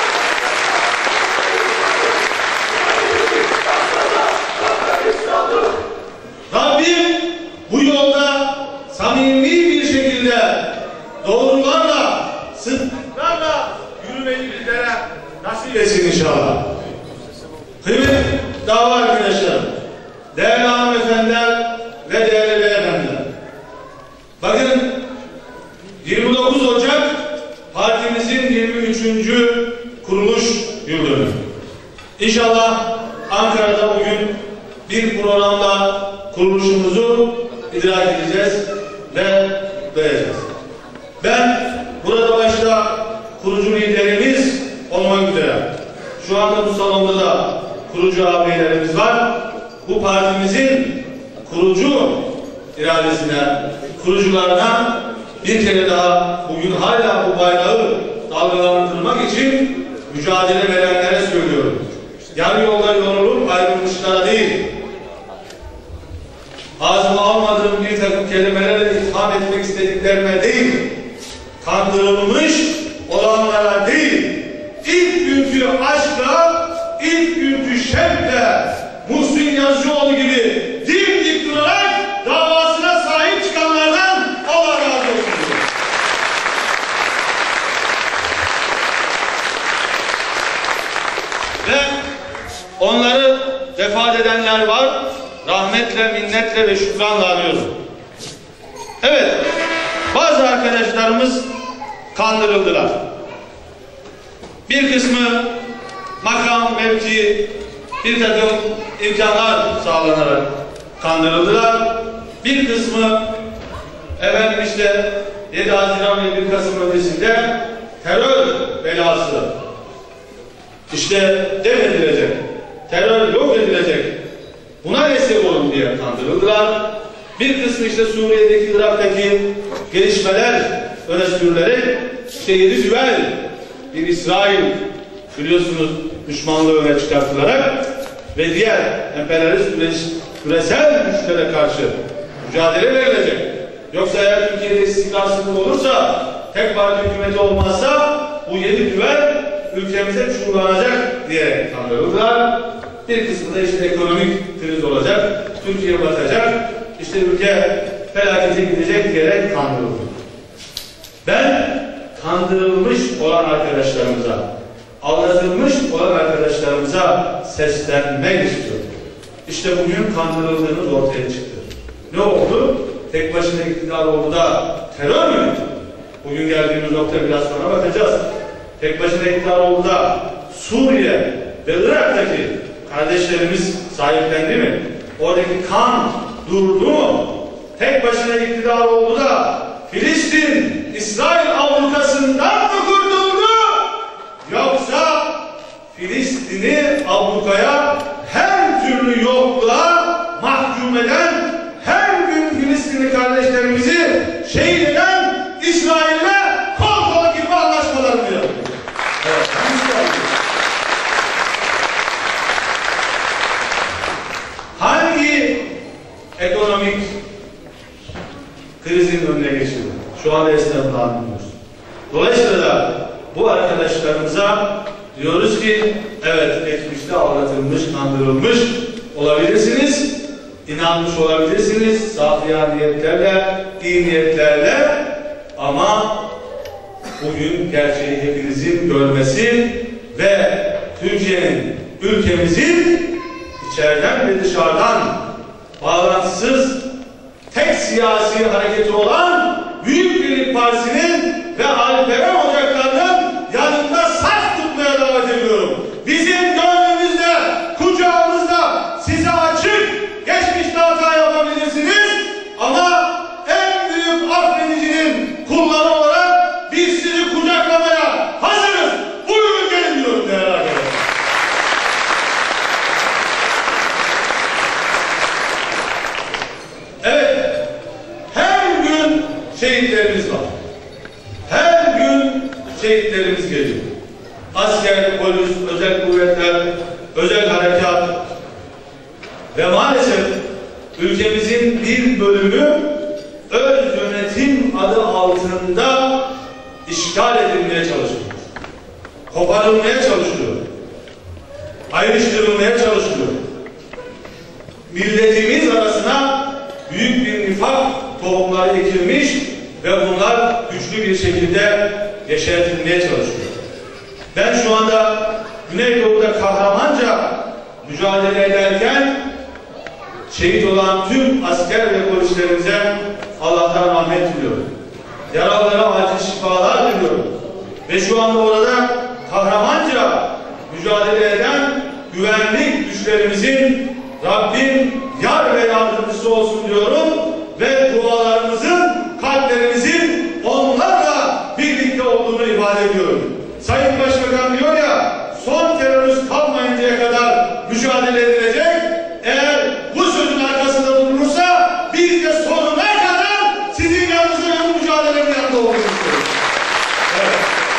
Rabbim bu yolda samimi bir şekilde doğrularla, sıddıklarla yürümeyi bizlere nasip etsin inşallah. Kıymetli dava arkadaşlarım, değerli hanımefendiler ve değerli beyefendiler. Bakın yirmi dokuz Ocak partimizin yirmi üçüncü kuruluş yıl dönümü. İnşallah Ankara'da bugün bir programla kuruluşumuzu idrak edeceğiz ve kutlayacağız. Ben burada başta kurucu liderimiz olmak üzere şu anda bu salonda da kurucu ağabeylerimiz var. Bu partimizin kurucu iradesine, kurucularına bir kere daha bugün hala bu bayrağı dalgalandırmak için mücadele verenlere söylüyorum. Yarı yolda yorulup ayrılmışlara değil, ağzıma almadığım bir takım kelimelerle itham etmek istediklerime değil, kandırılmış olanlara değil, ilk günkü aşkla, ilk günkü şevkle Muhsin Yazıcıoğlu gibi dimdik durarak davasına sahip çıkanlardan Allah razı olsun. Ve onları vefat edenler var. Rahmetle, minnetle ve şükranla anıyorum. Evet, bazı arkadaşlarımız kandırıldılar. Bir kısmı makam, mevki, bir takım imkanlar sağlanarak kandırıldılar. Bir kısmı efendim işte yedi Haziran ve bir Kasım öncesinde terör belası İşte def edilecek, terör yok edilecek, buna destek olun diye kandırıldılar. Bir kısmı işte Suriye'deki, Irak'taki gelişmeler öne sürülerek işte yedi düvel bir İsrail biliyorsunuz düşmanlığı öne çıkartılarak ve diğer emperyalist küresel güçlere karşı mücadele verilecek. Yoksa eğer Türkiye'de istikrarsızlık olursa, tek parti hükümeti olmazsa bu yedi düvel ülkemize çuğlanacak diye kandırıldılar. Bir kısmı da işte ekonomik kriz olacak, Türkiye batacak, işte ülke felakete gidecek diyerek kandırıldı. Ben kandırılmış olan arkadaşlarımıza, aldatılmış olan arkadaşlarımıza seslenmek istiyorum. İşte bugün kandırıldığınız ortaya çıktı. Ne oldu? Tek başına iktidar oldu da terör mü? Bugün geldiğimiz nokta biraz sonra bakacağız. Tek başına iktidar oldu da Suriye ve Irak'taki kardeşlerimiz sahiplendi mi? Oradaki kan durdu mu? Tek başına iktidar oldu da Filistin, İsrail ablukasından mı kurtuldu? Yoksa Filistin'i ablukaya her türlü yokluğa mahkum eden, her gün Filistinli kardeşlerimizi şehit eden İsrail'le kol kola girme anlaşmaları mı yapıyor? Evet. Hangi ekonomik krizin önüne geçildi? Şu anda esnafını anlıyoruz. Dolayısıyla da bu arkadaşlarımıza diyoruz ki evet geçmişte aldatılmış, kandırılmış olabilirsiniz, inanmış olabilirsiniz, safiya niyetlerle, iyi niyetlerle ama bugün gerçeği hepinizin görmesi ve Türkiye'nin, ülkemizin içeriden ve dışarıdan bağlantısız tek siyasi hareketi olan Büyük Birlik Partisi'nin ve Alperen Ocakları'nın yanında saf tutmaya davet ediyorum. Bizim gönlümüzde, kucağımızda size açık, geçmişte hata yapabilirsiniz ama en büyük affedicinin kulları olarak biz sizi kucaklamaya hazırız. Buyurun gelin diyorum değerli arkadaşlar. Evet, her gün şehitlerimiz var. Her gün şehitlerimiz geliyor. Asker, polis, özel kuvvetler, özel harekat ve maalesef ülkemizin bir bölümü öz yönetim adı altında işgal edilmeye çalışıyor. Koparılmaya çalışıyor. Ayrıştırılmaya çalışıyor. Milletimiz arasına büyük bir nifak tohumları ekilmiş ve bunlar güçlü bir şekilde yeşertilmeye çalışıyor. Ben şu anda Güneydoğu'da kahramanca mücadele ederken şehit olan tüm asker ve polislerimize Allah'tan rahmet diliyorum. Yaralılara acil şifalar diliyorum. Ve şu anda orada kahramanca mücadele eden güvenlik güçlerimizin Rabbim yar ve yardımcısı olsun diyorum ve dualarımızın, kalplerimizin onlarla birlikte olduğunu ifade ediyorum. Sayın Başbakan diyor ya, son terörist kalmayıncaya kadar mücadele edilecek. Eğer bu sözün arkasında durulursa biz de sonuna kadar sizin yanınızda ve bu mücadelenin yanında olduğunu istiyoruz. Evet.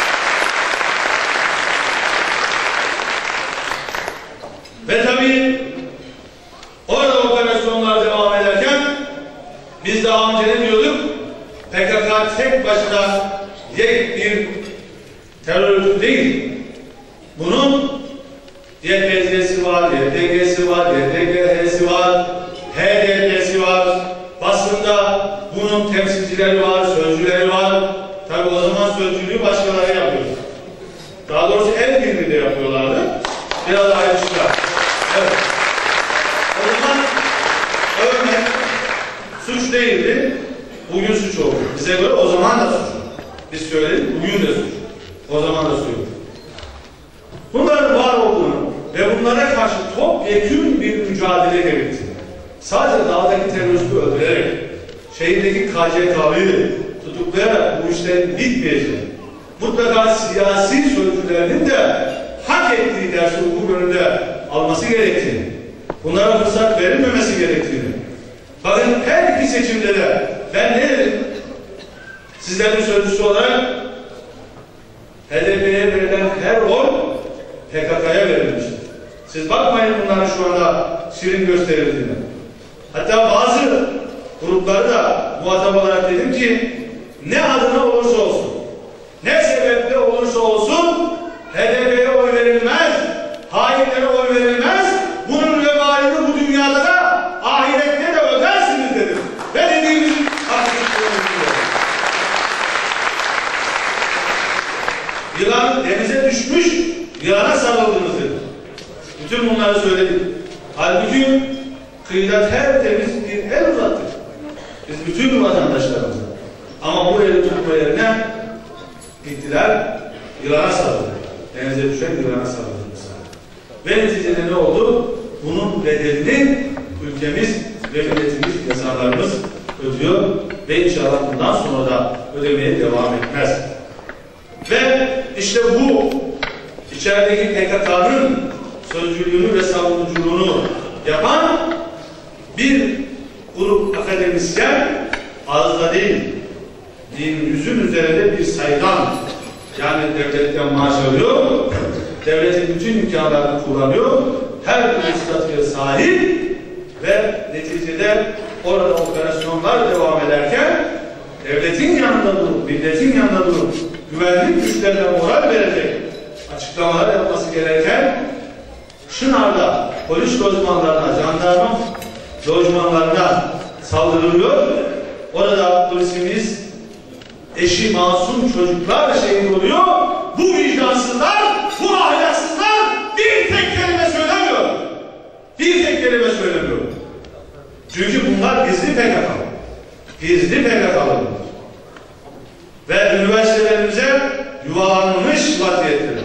Ve tabii orada operasyonlar devam ederken biz daha önce ne diyorduk? P K K tek başına yek bir terör örgütü değil. Bunun Y P G'si var, Y P G'si var, Y P G H'si var, H D P'si var. Basında bunun temsilcileri var, sözcüleri var. Tabi o zaman sözcülüğü başkaları yapıyor. Daha doğrusu el birliği de yapıyorlardı. Biraz ayrıştılar. Evet. O zaman örnek suç değildi. Bugün suç oldu. Bize göre o zaman da suç. Biz söyledik, bugün de suç. O zaman da söyledik. Bunların var olduğunu ve bunlara karşı topyekün bir mücadele gerektiğini, sadece dağdaki teröristi öldürerek, şehirdeki K C K'yı tutuklayarak bu işlerin bitmeyeceğini, mutlaka siyasi sözcülerinin de hak ettiği dersi hukuk önünde alması gerektiğini, bunlara fırsat verilmemesi gerektiğini. Bakın her iki seçimde de ben ne dedim? Sizlerin sözcüsü olarak H D P'ye verilen her oy P K K'ya verilmiştir. Siz bakmayın bunların şu anda şirin gösterildiğine. Hatta bazı grupları da muhatap olarak dedim ki ne adına olursa olsun, ne sebeple olursa olsun H D P'ye oy verilmez, hainlere oy verilmez, bunun vebalini bu dünyada da ahirette de ödersiniz dedim. Ve dediğimizin yılan denize düşmüş, yılana sarıldınız dedim. Bütün bunları söyledik. Halbuki kıyıda tertemiz bir el uzattık. Biz bütün vatandaşlarımıza. Ama bu eli tutma yerine gittiler, yılana sarıldı. Denize düşen yılana sarıldı. Ve neticede ne oldu? Bunun bedelini ülkemiz ve milletimiz, yasalarımız ödüyor ve inşallah bundan sonra da ödemeye devam etmez. Ve işte bu içerideki P K K'nın sözcülüğünü ve savunuculuğunu yapan bir grup akademisyen ağızda değil, dinin yüzün üzerinde bir sayıdan, yani devletten maaş alıyor, devletin bütün imkanlarını kullanıyor, her türlü statüye sahip ve neticede orada operasyonlar devam ederken devletin yanında durup, milletin yanında durup güvenlik güçlerine moral verecek açıklamalar yapması gereken Şınar'da polis lojmanlarına, jandarma lojmanlarına saldırılıyor. Orada polisimiz eşi masum çocuklar şehit oluyor. Bu vicdansızlar, bu ahlaksızlar bir tek kelime söylemiyor. Bir tek kelime söylemiyor. Çünkü bunlar gizli P K K. Gizli P K K'lı. Ve üniversitelerimize yuvalanmış vaziyettedir.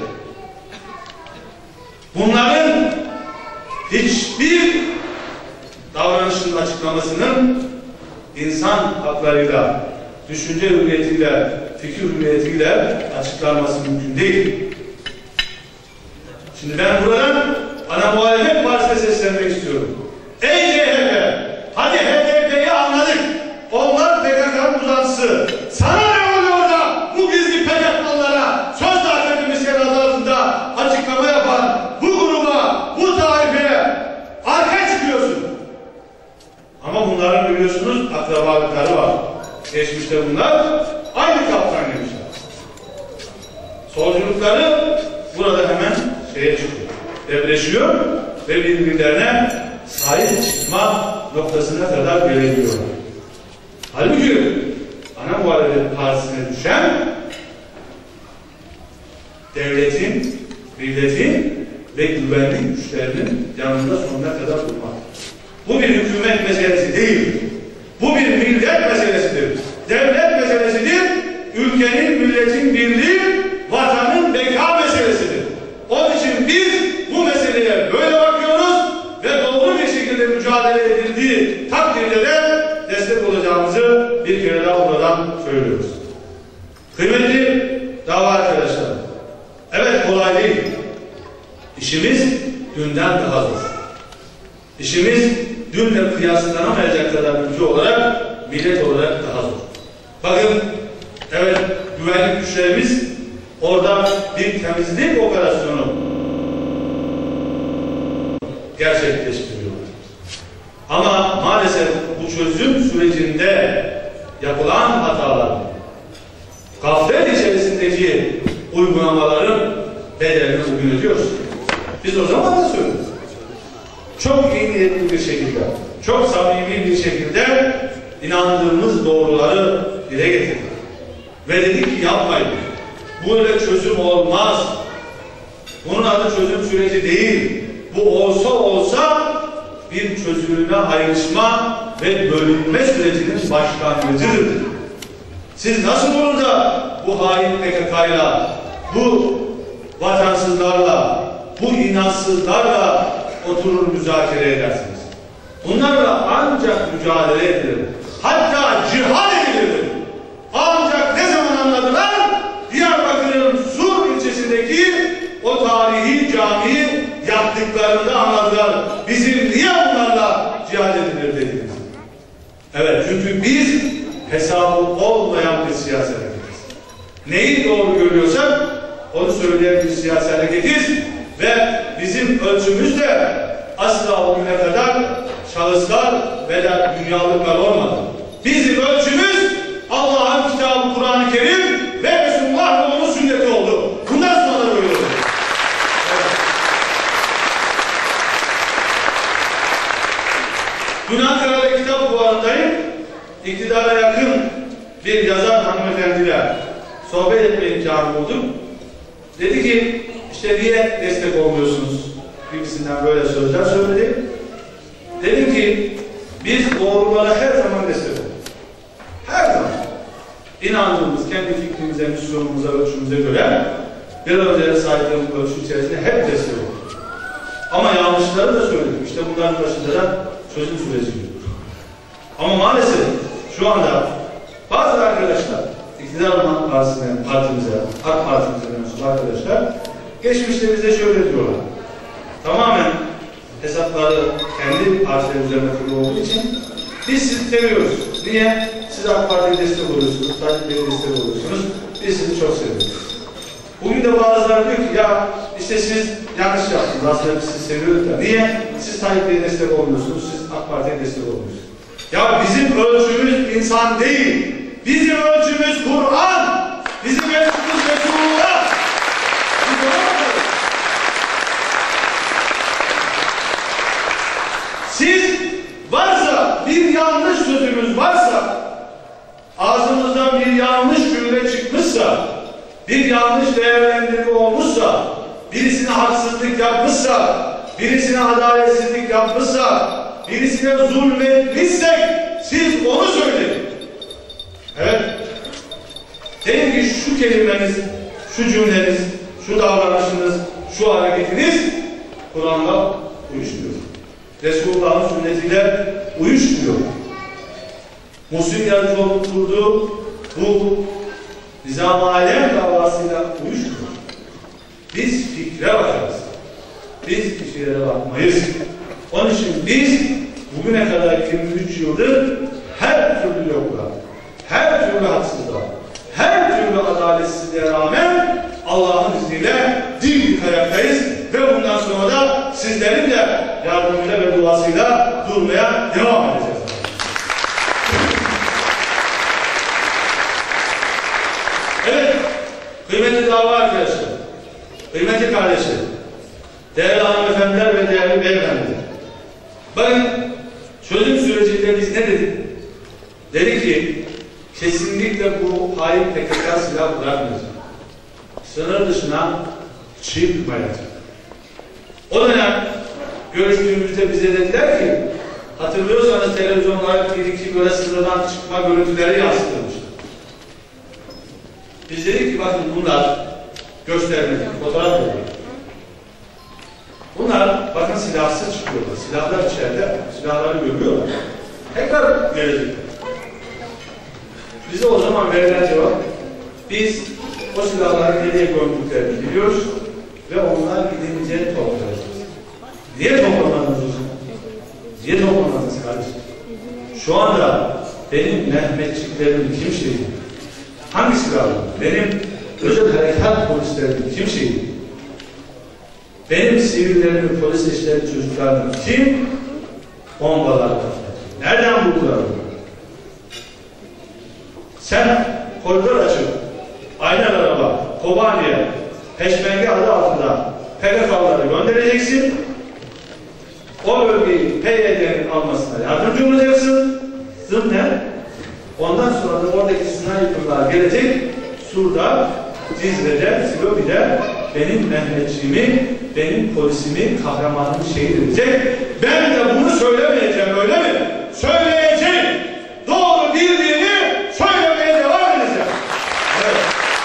Bunların hiçbir davranışın açıklamasının insan haklarıyla, düşünce hürriyetiyle, fikir hürriyetiyle açıklanması mümkün değil. Şimdi ben buradan ana muhalefet partisine seslenmek istiyorum. Ey C H P! Hadi H D P'yi anladık. Onlar P K K'nın uzantısı. Sana ne oluyor da bu gizli P K K'lılara sözde akademisyen adı altında açıklama yapan bu gruba, bu taifeye arka çıkıyorsun? Ama bunların biliyorsunuz akrabalıkları var. Geçmişte bunlar aynı kaptan yemişler. Solculukları burada hemen şeye çıkıyor. Devleşiyor ve birbirlerine sahip çıkma noktasına kadar gelebiliyorlar. Halbuki ana muhalefet partisine düşen devletin, milletin ve güvenlik güçlerinin yanında sonuna kadar durmak. Bu bir hükümet meselesi değil. Bu bir millet meselesidir. Devlet meselesidir. Ülkenin, milletin birliği, vatanın beka meselesidir. Onun için biz bu meseleye böyle bakıyoruz ve doğru bir şekilde mücadele edildiği takdirde de destek olacağımızı bir kere daha buradan söylüyoruz. Kıymetli dava arkadaşlar, evet kolay değil. İşimiz dünden daha zor. İşimiz dünle kıyaslanamayacak kadar ülke olarak, millet olarak daha zor. Bakın, evet güvenlik güçlerimiz orada bir temizlik operasyonu gerçekleştiriyorlar. Ama maalesef bu çözüm sürecinde yapılan hatalar, gaflet içerisindeki uygulamaların bedelini bugün ödüyoruz. Biz o zaman da söyledik. Çok iyi niyetli bir şekilde, çok samimi bir şekilde inandığımız doğruları dile getirdik. Ve dedik ki yapmayın. Böyle çözüm olmaz. Bunun adı çözüm süreci değil. Bu olsa olsa bir çözülme, ayrışma ve bölünme sürecinin başlangıcıdır. Siz nasıl olur da bu hain P K K'yla, bu vatansızlarla, bu inansızlarla oturur müzakere edersiniz? Bunlarla ancak mücadele edilir. Hatta cihad edilir. Ancak ne zaman anladılar? Diyarbakır'ın Sur ilçesindeki o tarihi camiyi düşmanlar bizim niye bunlarla cihad edilir dediniz. Evet, çünkü biz hesabı olmayan bir siyasi hareketiz. Neyi doğru görüyorsak onu söyleyen bir siyasi hareketiz ve bizim ölçümüz de asla o güne kadar şahıslar ve de dünyalıklar olmadı. Bizim ölçümüz Allah'ın kitabı Kur'an-ı Kerim ve Resulullah ve onun sünneti oldu. Bundan sonra böyle oldu. Evet. Dün Ankara'da kitap fuarındayım. İktidara yakın bir yazar hanımefendiyle sohbet etme imkanı buldum. Dedi ki, işte niye destek olmuyorsunuz? Birisinden böyle sözler söyledi. Dedim ki, biz doğrulara her zaman destek olduk. Her zaman. İnandığımız, kendi fikrimize, misyonumuza, ölçümüze göre bir an önce saydığım ölçü içerisinde hep destek olduk. Ama yanlışları da söyledik. İşte bunların başında da çözüm süreci geliyor. Ama maalesef şu anda bazı arkadaşlar, iktidar olan partisine, partimize, AK Partimize mensup arkadaşlar, geçmişte bize şöyle diyorlar. Tamamen hesapları kendi partileri üzerine kurulu olduğu için biz sizi seviyoruz. Niye? Siz AK Parti'ye destek oluyorsunuz, Tayyip Bey'e destek oluyorsunuz. Biz sizi çok seviyoruz. Bugün de bazıları diyor ki ya işte siz yanlış yaptınız. Aslında biz sizi seviyoruz da. Niye? Siz Tayyip Bey'e destek olmuyorsunuz, siz AK Parti'ye destek olmuyorsunuz. Ya bizim ölçümüz insan değil. Bizim ölçümüz Kur'an. Bizim ölçümüz Resulullah. Siz varsa bir yanlış sözümüz varsa, ağzımızdan bir yanlış cümle çıkmışsa, bir yanlış değerlendirme olmuşsa, birisine haksızlık yapmışsa, birisine adaletsizlik yapmışsa, birisine zulmetmişsek, siz onu söyleyin. Evet. Deyin ki şu kelimeniz, şu cümleniz, şu davranışınız, şu hareketiniz Kur'an'la uyuşmuyor. Resulullah'ın sünnetiyle uyuşmuyor. Muhsin Yazıcıoğlu'nun kurduğu bu Nizam-ı Alem davasıyla uyuşmuyor. Biz fikre bakarız. Biz kişilere bakmayız. Onun için biz bugüne kadar yirmi üç yıldır her türlü yokluğa, her türlü haksızlığa, her türlü adaletsizliğe rağmen Allah'ın izniyle dimdik ayaktayız ve bundan sonra da sizlerin de yardımıyla ve duasıyla durmaya devam edeceğiz. Evet, kıymetli dava arkadaşlar, kıymetli kardeşlerim, değerli hanımefendiler ve değerli beyefendiler. Bakın, çözüm sürecinde biz ne dedik? Dedik ki, kesinlikle bu hain P K K silah bırakmayacak. Sınır dışına çıkmayacak. O dönem görüştüğümüzde bize dediler ki, hatırlıyorsanız televizyonlarda bir iki böyle sınırdan çıkma görüntüleri yansıtılmıştı. Biz dedik ki bakın bunlar göstermedik, fotoğraf veriyor. Bunlar bakın silahsız çıkıyorlar. Silahlar içeride, silahları görüyorlar. Tekrar verecekler. Bize o zaman verilen cevap, biz o silahları nereye gömdüklerini biliyoruz ve onlar gidince toplayacağız. Niye toplamadınız o zaman? Niye toplamadınız kardeşim? Şu anda benim Mehmetçiklerim kim şehit? Hangi silahlar? Benim özel harekat polislerim kim şehit? Benim sivillerimi, polis eşleri, çocuklarını kim bombalar patlattı? Nereden buldular bunu? Sen koridor açıp aynen araba, Kobani'ye, Peşmenge adı altında P K K'ları göndereceksin. O bölgeyi P Y D'nin almasına yardımcı olacaksın. Zımnen. Ondan sonra da oradaki sniperlar gelecek. Sur'da, Cizre'de, Silopi'de benim Mehmetçiğimi, benim polisimi, kahramanımı şehit edecek. Ben de bunu söylemeyeceğim, öyle mi? Söyleyeceğim. Doğru bildiğini söylemeye devam edeceğim. Evet.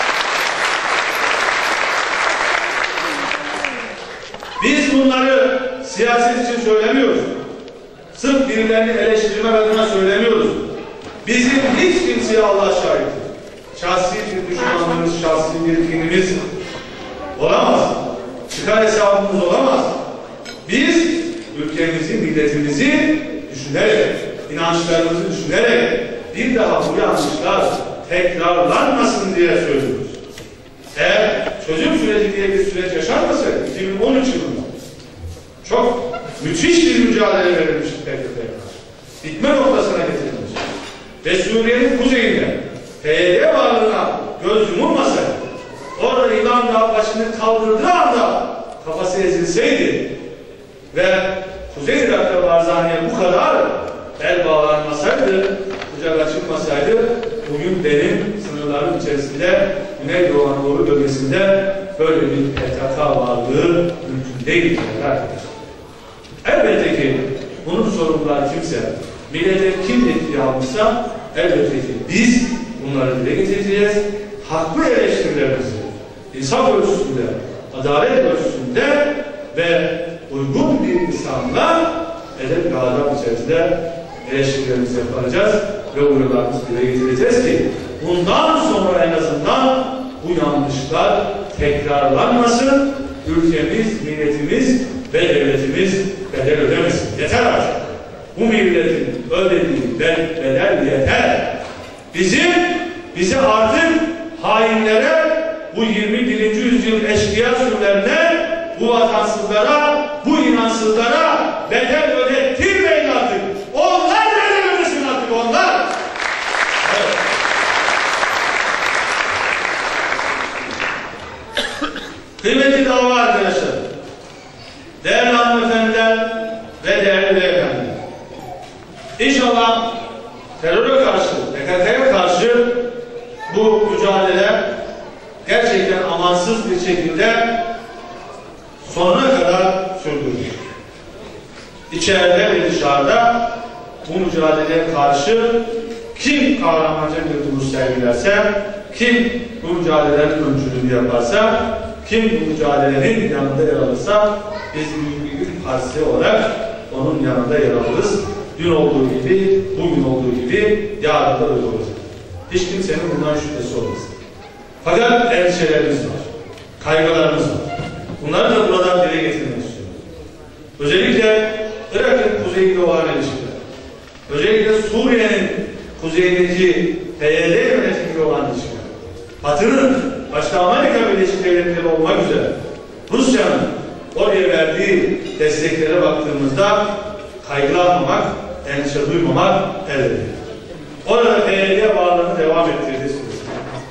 Biz bunları siyaset için söylemiyoruz. Sırf birilerini eleştirmek adına söylemiyoruz. Bizim hiç kimseye Allah şahittir. Şahsi bir düşmanlığımız, şahsi bir kinimiz olamaz. Çıkar hesabımız olamaz. Biz ülkemizi, milletimizi düşünerek, inançlarımızı düşünerek bir daha bu yanlışlar tekrarlanmasın diye söylüyoruz. Eğer çözüm süreci diye bir süreç yaşanmasaydı iki bin on üç yılında çok müthiş bir mücadele verilmişti P K K'ya karşı. Bitme noktasına getirilmiş. Ve Suriye'nin kuzeyinde P Y D varlığına göz yumulmasaydı, orada İmam Dağ başını kaldırdığı anda kafası ezilseydi ve Kuzey Irak'ta Barzani'ye bu kadar el bağlanmasaydı, kucak açılmasaydı, bugün benim sınırlarım içerisinde Güneydoğu Anadolu bölgesinde böyle bir P K K varlığı mümkün değil arkadaşlar. Elbette ki bunun sorumluları kimse, millete kim etki almışsa elbette ki biz bunları dile getireceğiz. Haklı eleştirilerimizi insaf ölçüsünde, adalet ölçüsünde ve uygun bir insanla edep ve adab içerisinde eleştirilerimizi yapacağız ve uyarılarımızı dile getireceğiz ki bundan sonra en azından bu yanlışlar tekrarlanmasın, ülkemiz, milletimiz ve devletimiz bedel ödemesin. Yeter artık. Bu milletin ödediği bedel yeter. Bizim, bize artık hainlere, bu yirmi birinci yüzyıl eşkıya sürülerine, bu vatansızlara, bu inansızlara bedel ödettirmeyin artık. Onlar bedel ödesin artık, onlar. Evet. Kıymetli dava arkadaşlar, değerli hanımefendiler ve değerli beyefendiler, İnşallah teröre karşı, P K K'ya karşı bu mücadele gerçekten amansız bir şekilde sonuna kadar sürdürülür. İçeride ve dışarıda bu mücadeleye karşı kim kahramanca bir duruş sergilerse, kim bu mücadelenin öncülüğünü yaparsa, kim bu mücadelenin yanında yer alırsa biz Büyük Birlik Partisi olarak onun yanında yer alırız. Dün olduğu gibi, bugün olduğu gibi yarın da öyle olacak. Hiç kimsenin bundan şüphesi olmasın. Fakat endişelerimiz var, kaygılarımız var. Bunları da buradan dile getirmek istiyorum. Özellikle Irak'ın kuzeyinde olan ilişkiler, özellikle Suriye'nin kuzeyindeki P Y D yönetimiyle olan ilişkiler, Batı'nın, başta Amerika Birleşik Devletleri olmak üzere Rusya'nın oraya verdiği desteklere baktığımızda kaygılanmamak, endişe duymamak elbette. Orada P Y D varlığını devam ettirdiği sürece.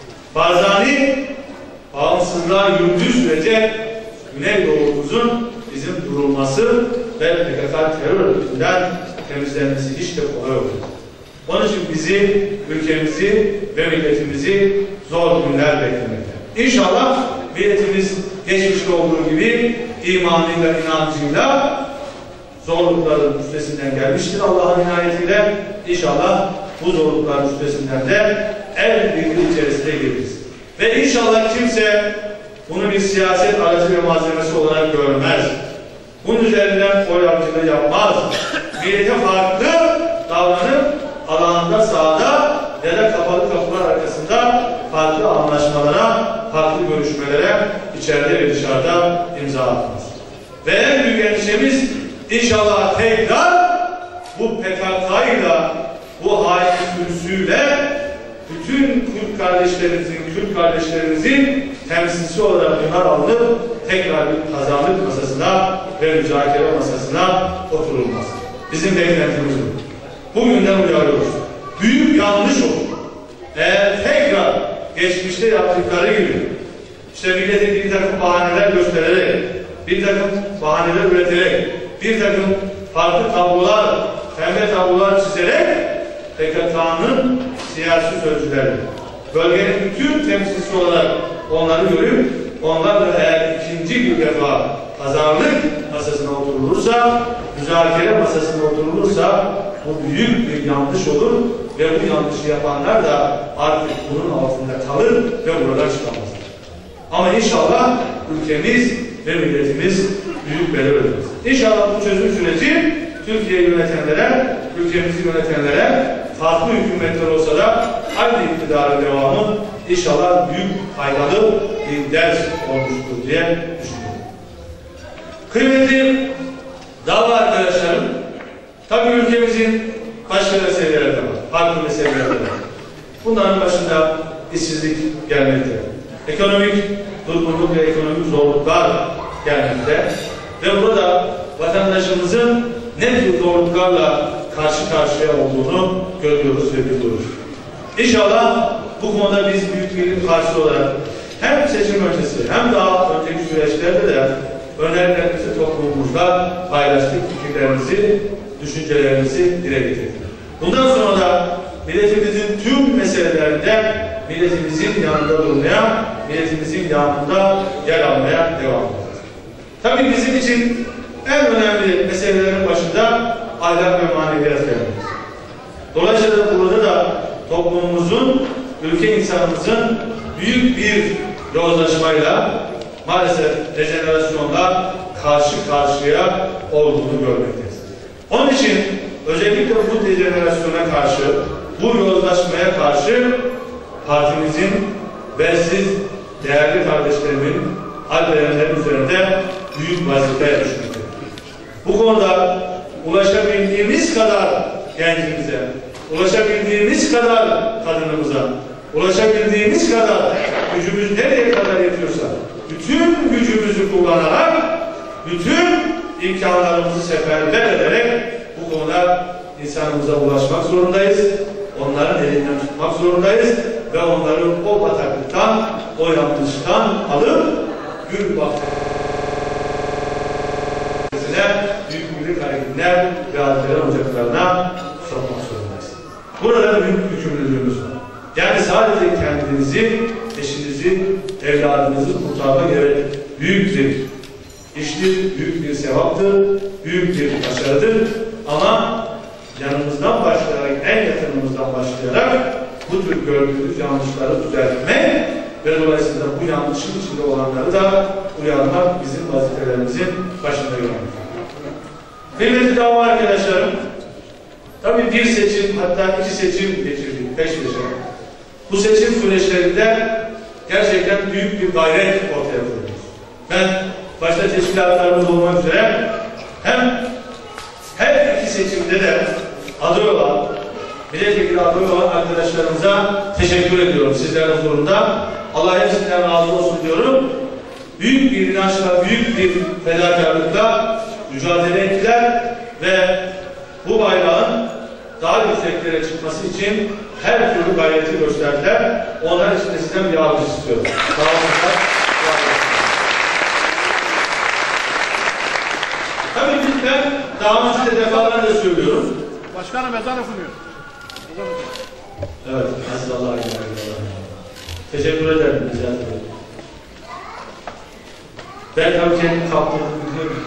Barzani bağımsızlığa yürüdüğü sürece Güneydoğu'muzun bizim durulması ve P K K terör örgütünden temizlenmesi hiç de kolay olmaz. Onun için bizi, ülkemizi ve milletimizi zor günler beklemekte. İnşallah milletimiz geçmişte olduğu gibi imanıyla, inancıyla zorlukların üstesinden gelmiştir Allah'ın inayetiyle. İnşallah bu zorlukların üstesinden de el birliği içerisinde gireriz. Ve inşallah kimse bunu bir siyaset aracı ve malzemesi olarak görmez. Bunun üzerinden oy avcılığı yapmaz. Millete farklı davranıp alanda, sahada ya da kapalı kapılar arkasında farklı anlaşmalara, farklı görüşmelere içeride ve dışarıda imza atmaz. Ve en büyük endişemiz İnşallah tekrar bu P K K'yla, bu hain sürüsüyle bütün Kürt kardeşlerimizin, Kürt kardeşlerimizin temsilcisi olarak bunlar alınıp tekrar bir pazarlık masasına ve müzakere masasına oturulmaz. Bizim beklentimiz bu. Bugünden uyarıyoruz. Büyük yanlış olur. Eğer tekrar geçmişte yaptıkları gibi işte millete bir takım bahaneler göstererek, bir takım bahaneler üreterek, bir takım farklı tablolar, pembe tablolar çizerek P K K'nın siyasi sözcüleri, bölgenin bütün temsilcisi olarak onları görüp onlarla eğer ikinci bir defa pazarlık masasına oturulursa, müzakere masasına oturulursa bu büyük bir yanlış olur ve bu yanlışı yapanlar da artık bunun altında kalır ve buradan çıkamaz. Ama inşallah ülkemiz ve milletimiz büyük bedel öderiz. İnşallah bu çözüm süreci Türkiye'yi yönetenlere, ülkemizi yönetenlere farklı hükümetler olsa da aynı iktidarın devamı inşallah büyük faydalı bir ders olmuştur diye düşünüyorum. Kıymetli dava arkadaşlar, belirsizlik gelmekte. Ekonomik durgunluk ve ekonomik zorluklar gelmekte. Ve burada vatandaşımızın ne tür zorluklarla karşı karşıya olduğunu görüyoruz ve biliyoruz. İnşallah bu konuda biz Büyük Birlik Partisi olarak hem seçim öncesi hem daha önceki süreçlerde de önerilerimizi toplumumuzda paylaştık, fikirlerimizi, düşüncelerimizi dile getirdik. Bundan sonra da milletimizin tüm meselelerinde milletimizin yanında durmaya, milletimizin yanında yer almaya devam edeceğiz. Tabii bizim için en önemli meselelerin başında ahlak ve maneviyat gelmektedir. Dolayısıyla burada da toplumumuzun, ülke insanımızın büyük bir yozlaşmayla, maalesef dejenerasyonla karşı karşıya olduğunu görmekteyiz. Onun için özellikle bu dejenerasyona karşı, bu yozlaşmaya karşı partimizin ve siz değerli kardeşlerimin, alberenlerin üzerinde büyük vazife düşmektedir. Bu konuda ulaşabildiğimiz kadar gencimize, ulaşabildiğimiz kadar kadınımıza, ulaşabildiğimiz kadar gücümüz nereye kadar yetiyorsa bütün gücümüzü kullanarak, bütün imkanlarımızı seferber ederek bu konuda insanımıza ulaşmak zorundayız. Onların elinden tutmak zorundayız ve onları o bataklıktan, o yanlıştan alıp gül baktığına büyük birlik hareketine ve alperen ocaklarına sokmak zorundayız. Burada büyük yükümlülüğümüz var. Yani sadece kendinizi, eşinizi, evladınızı kurtarmak evet büyük bir iştir, büyük bir sevaptır, büyük bir başarıdır. Ama yanımızdan başlayarak, en yakınımızdan başlayarak bu tür gördüğümüz yanlışları düzeltmek ve dolayısıyla bu yanlışın içinde olanları da uyarmak bizim vazifelerimizin başında görmek. Kıymetli dava arkadaşlarım, tabii bir seçim, hatta iki seçim geçirdik, peş peşe. Bu seçim süreçlerinde gerçekten büyük bir gayret ortaya koyuyoruz. Ben başta teşkilatlarımız olmak üzere hem her iki seçimde de aday olan, milletvekili aday olan arkadaşlarımıza teşekkür ediyorum sizlerin huzurunda. Allah hepsinden razı olsun diyorum. Büyük bir inançla, büyük bir fedakarlıkla mücadele ettiler ve bu bayrağın daha yükseklere çıkması için her türlü gayreti gösterdiler. Onlar için de sizden bir alkış istiyorum. Sağ olun. Tabii ki ben daha önce de defalarca söylüyorum. Başkanım ezan okunuyor. Evet. Allah'a emanet olun. Teşekkür ederim. Rica ederim. Ben tabii kendi kalktığımı biliyorum.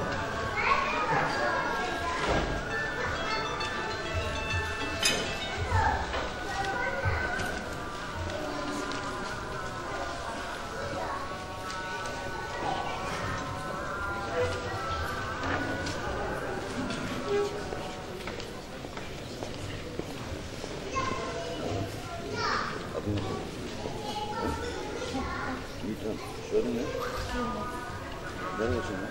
Şöyle mi? Nereye geçelim?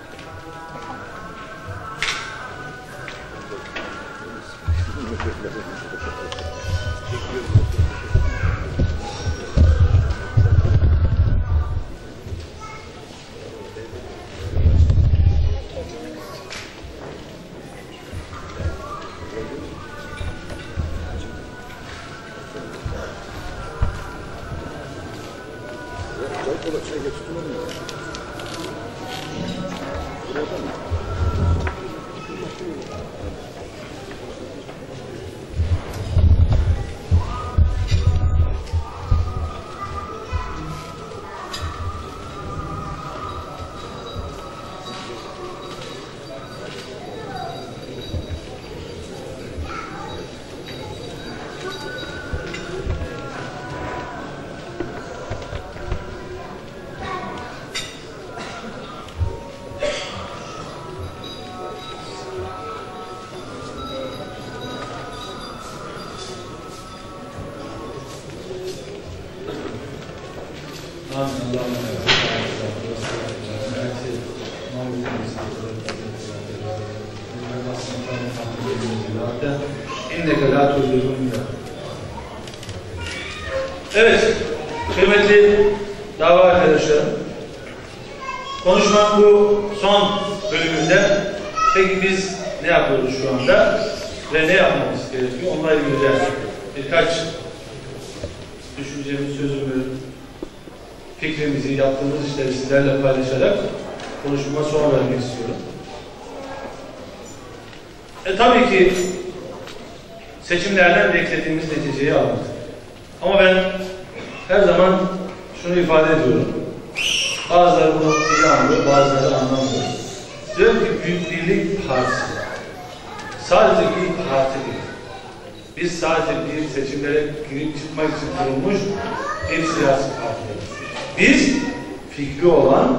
Evet, Kıymetli dava arkadaşlarım, konuşmam bu son bölümünde peki biz ne yapıyoruz şu anda ve ne yapmamız gerekiyor? Onunla ilgili birkaç düşüncemi, sözümü, fikrimizi, yaptığımız işleri sizlerle paylaşarak konuşmama son vermek istiyorum. E tabii ki seçimlerden beklediğimiz neticeyi aldık. Ama ben her zaman şunu ifade ediyorum. Bazıları bunu iyi anlıyor, bazıları anlamıyor. Diyorum ki Büyük Birlik Partisi sadece bir parti değil. Biz sadece bir seçimlere girip çıkmak için kurulmuş bir siyasi partiyiz. Biz fikri olan,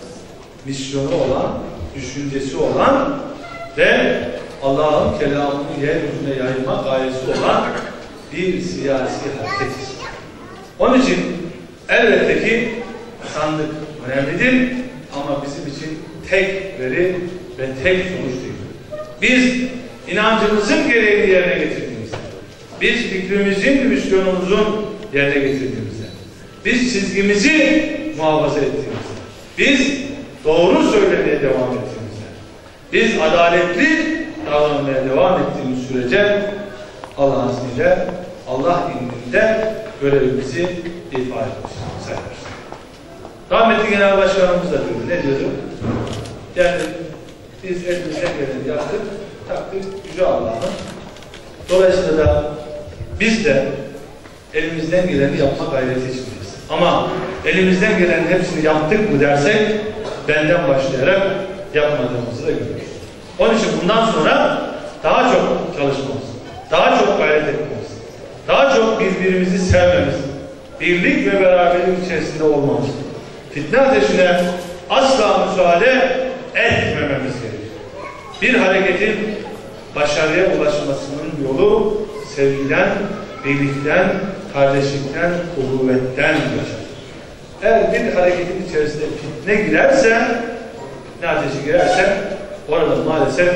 misyonu olan, düşüncesi olan ve Allah'ın kelamını yeryüzüne yayma gayesi olan bir siyasi hareketiz. Onun için elbette ki sandık önemlidir ama bizim için tek veri ve tek sonuç değil. Biz inancımızın gereğini yerine getirdiğimizde, biz fikrimizin, misyonumuzun yerine getirdiğimizde, biz çizgimizi muhafaza ettiğimizde, biz doğru söylemeye devam ettiğimizde, biz adaletli davranmaya devam ettiğimiz sürece Allah'ın izniyle, Allah indinde görevimizi ifa etmiş sayılır. Rahmetli Genel Başkanımız da diyordu. Ne diyordu? Yani biz elimizden geleni yaptık, taktık Yüce Allah'ın. Dolayısıyla da biz de elimizden geleni yapma gayreti içindeyiz. Ama elimizden gelenin hepsini yaptık mı dersek benden başlayarak yapmadığımızı da görüyoruz. Onun için bundan sonra daha çok çalışmamız, daha çok gayret etmemiz, daha çok birbirimizi sevmemiz, birlik ve beraberlik içerisinde olmamız, fitne ateşine asla müsaade etmememiz gerekiyor. Bir hareketin başarıya ulaşmasının yolu sevgiden, birlikten, kardeşlikten, kuvvetten geçer. Eğer bir hareketin içerisinde fitne girerse, ne ateşi girerse orada maalesef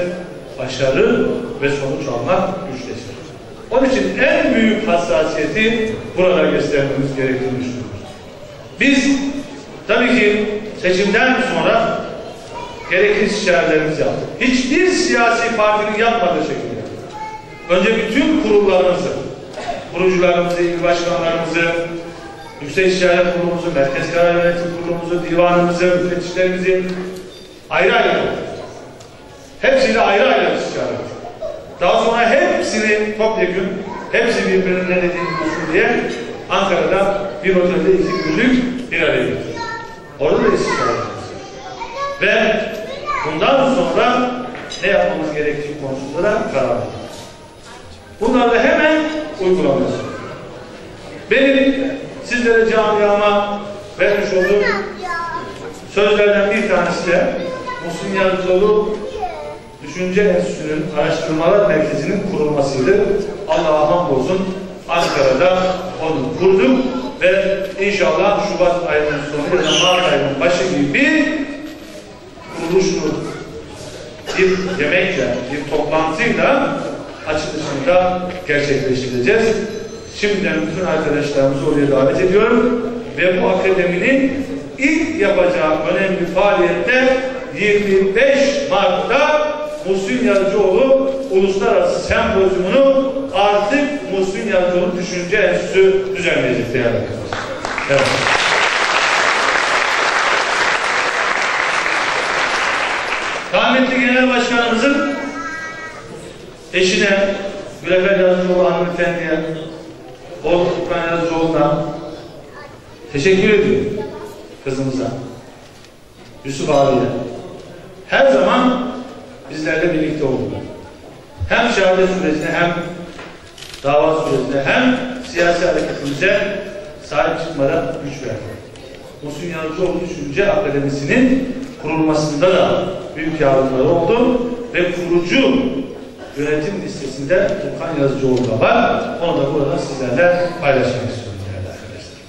başarı ve sonuç almak güçleşir. Onun için en büyük hassasiyeti burada göstermemiz gerektiğini düşünüyoruz. Biz tabii ki seçimden sonra gerekli istişarelerimizi yaptık. Hiçbir siyasi partinin yapmadığı şekilde. Önce bütün kurullarımızı, kurucularımızı, il başkanlarımızı, Yüksek İstişare Kurulumuzu, Merkez Karar Yönetim Kurulumuzu, divanımızı, müfettişlerimizi ayrı ayrı yaptık. Hepsiyle ayrı ayrı istişare ettik. Daha sonra hepsini topyekun, hepsi birbirine ne dediğini bulsun diye Ankara'da bir otelde iki günlük bir araya getirdik. Orada da istişare ettik. Ve bundan sonra ne yapmamız gerektiği konusunda da karar verdik. Bunları da hemen uygulamıyoruz. Benim sizlere camiama vermiş olduğum sözlerden bir tanesi de Muhsin Yazıcıoğlu Düşünce Enstitüsü'nün Araştırmalar Merkezi'nin kurulmasıydı. Allah'a hamdolsun Ankara'da onu kurduk ve inşallah Şubat ayının sonu ya da Mart ayının başı gibi bir kuruluşunu bir yemekle, bir toplantıyla açılışında gerçekleştireceğiz. Şimdiden bütün arkadaşlarımızı oraya davet ediyorum ve bu akademinin ilk yapacağı önemli faaliyette yirmi beş Mart'ta Muhsin Yazıcıoğlu Uluslararası Sempozyumunu artık Muhsin Yazıcıoğlu Düşünce Enstitüsü düzenleyecek değerli arkadaşlar. Evet. Rahmetli Genel Başkanımızın eşine, Gülefer Yazıcıoğlu hanımefendiye, Bol Türkmen Yazıcıoğlu'na teşekkür ediyorum. Kızımıza, Yusuf abiye. Her zaman bizlerle birlikte oldular. Hem şehadet sürecine, hem dava sürecine, hem siyasi hareketimize sahip çıkmada güç verdi. Muhsin Yazıcıoğlu Düşünce Akademisi'nin kurulmasında da büyük yardımları oldu ve kurucu yönetim listesinde Türkan Yazıcıoğlu da var. Onu da burada sizlerle paylaşmak istiyorum değerli arkadaşlar.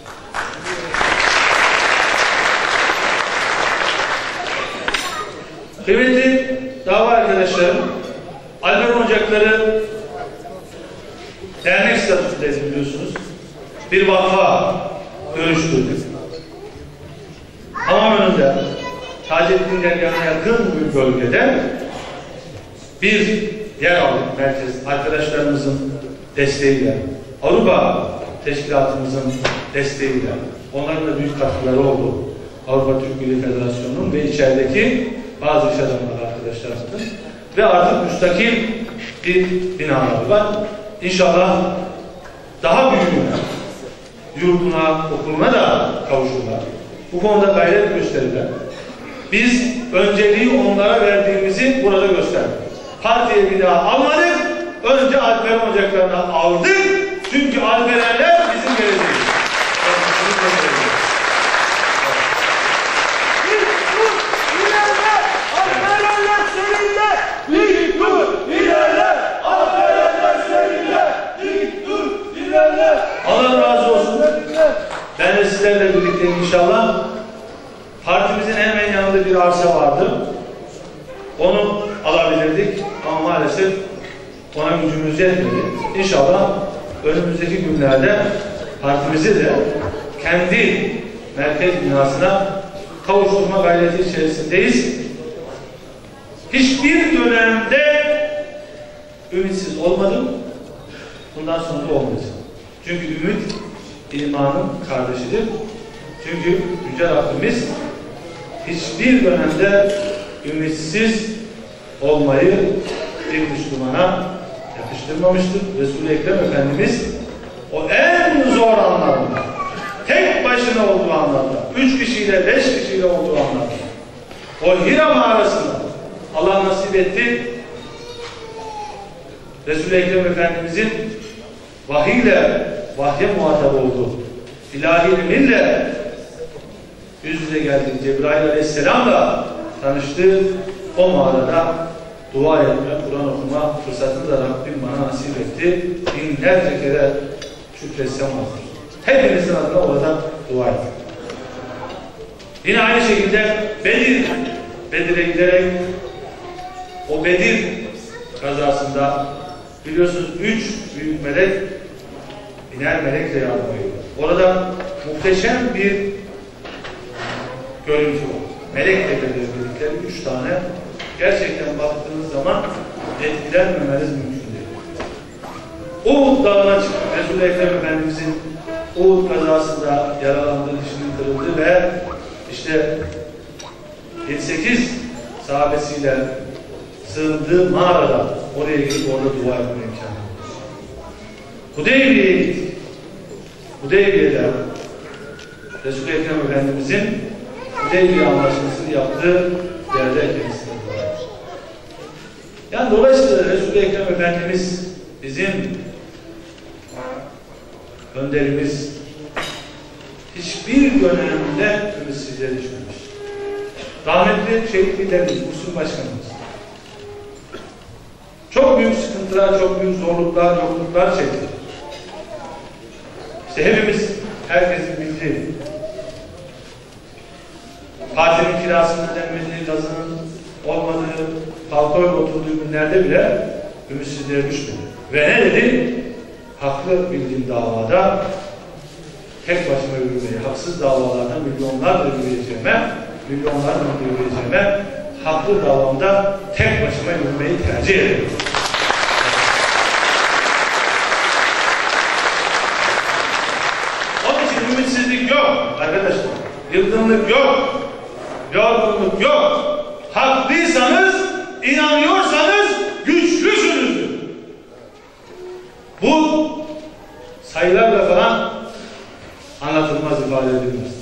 Kıymetli dava arkadaşlarım, Alman Ocakları dernek statüsündeyiz biliyorsunuz. Bir vakfa görüştürdük. Hamam önünde, Taceddin Dergahı'na yakın bir bölgede bir yer aldık, merkez. Arkadaşlarımızın desteğiyle, Avrupa Teşkilatımızın desteğiyle, onların da büyük katkıları oldu. Avrupa Türk Birliği Federasyonu'nun ve içerideki bazı iş adamları arkadaşlarımızın ve artık müstakil bir binaları var. İnşallah daha büyüğüne, yurduna, okuluna da kavuşurlar. Bu konuda gayret gösterirler. Biz önceliği onlara verdiğimizi burada gösterdik. Partiye bir daha almadık, önce Alperen Ocakları'na aldık. Çünkü Alperenler bizim geleceğimiz. Allah razı olsun. Ben de sizlerle birlikte inşallah partimizin hemen yanında bir arsa vardı. Onu alabilirdik ama maalesef ona gücümüz yetmedi. İnşallah önümüzdeki günlerde partimizi de kendi merkez binasına kavuşturma gayreti içerisindeyiz. Hiçbir dönemde ümitsiz olmadım. Bundan sonra da olmayacak. Çünkü ümit imanın kardeşidir. Çünkü Yüce Rabbimiz hiçbir dönemde ümitsiz olmayı bir Müslümana yakıştırmamıştır. Resul-i Ekrem Efendimiz o en zor anlarında, tek başına olduğu anlarda, üç kişiyle, beş kişiyle olduğu anlarda, o Hira mağarasında Allah nasip etti, Resul-i Ekrem Efendimizin vahiyle, vahye muhatap olduğu, ilahi ilminle yüz yüze geldi. Cebrail Aleyhisselam'la tanıştı. O mağarada dua etme, Kur'an okuma fırsatını da Rabbim bana nasip etti. Binlerce kere şükretsem olur. Hepinizin adına orada dua ettim. Yine aynı şekilde Bedir, Bedir'e giderek o Bedir kazasında biliyorsunuz üç büyük melek biner melekle yardım ediyor. Orada muhteşem bir görüntü var. Melekle birlikte üç tane gerçekten baktığınız zaman etkilenmemeniz mümkün değil. Uhud Dağı'na çıktı. Resul-i Ekrem Efendimizin Uhud kazasında yaralandığı, dişinin kırıldı ve işte yedi sekiz sahabesiyle sığındığı mağarada oraya gidip orada dua etme imkanı. Hudeybiye'ye gittik. Hudeybiye'de Resul-i Ekrem Efendimizin Hudeybiye anlaşmasını yaptığı yerde kendisine dua ettik. Yani dolayısıyla Resul-i Ekrem Efendimiz bizim önderimiz, hiçbir dönemde ümitsizliğe düşmemiş. Rahmetli şehit liderimiz, Muhsin Başkanımız çok büyük sıkıntılar, çok büyük zorluklar, yokluklar çekti. İşte hepimiz, herkesin bildiği, partinin kirasının ödenmediği, gazının olmadığı, kalkoyla oturduğu günlerde bile ümitsizliğe düşmedi. Ve ne dedi? Haklı bildiğim davada tek başıma yürümeyi, haksız davalardan milyonlarla yürüyeceğime, milyonlarla yürüyeceğime, haklı davamda tek başıma yürümeyi tercih ederim. Onun için ümitsizlik yok arkadaşlar. Yıldırımlık yok. Yorgunluk yok. Haklıysanız, inanıyorsanız güçlüsünüzdür. Bu sayılarla falan anlatılmaz, ifade edilmez.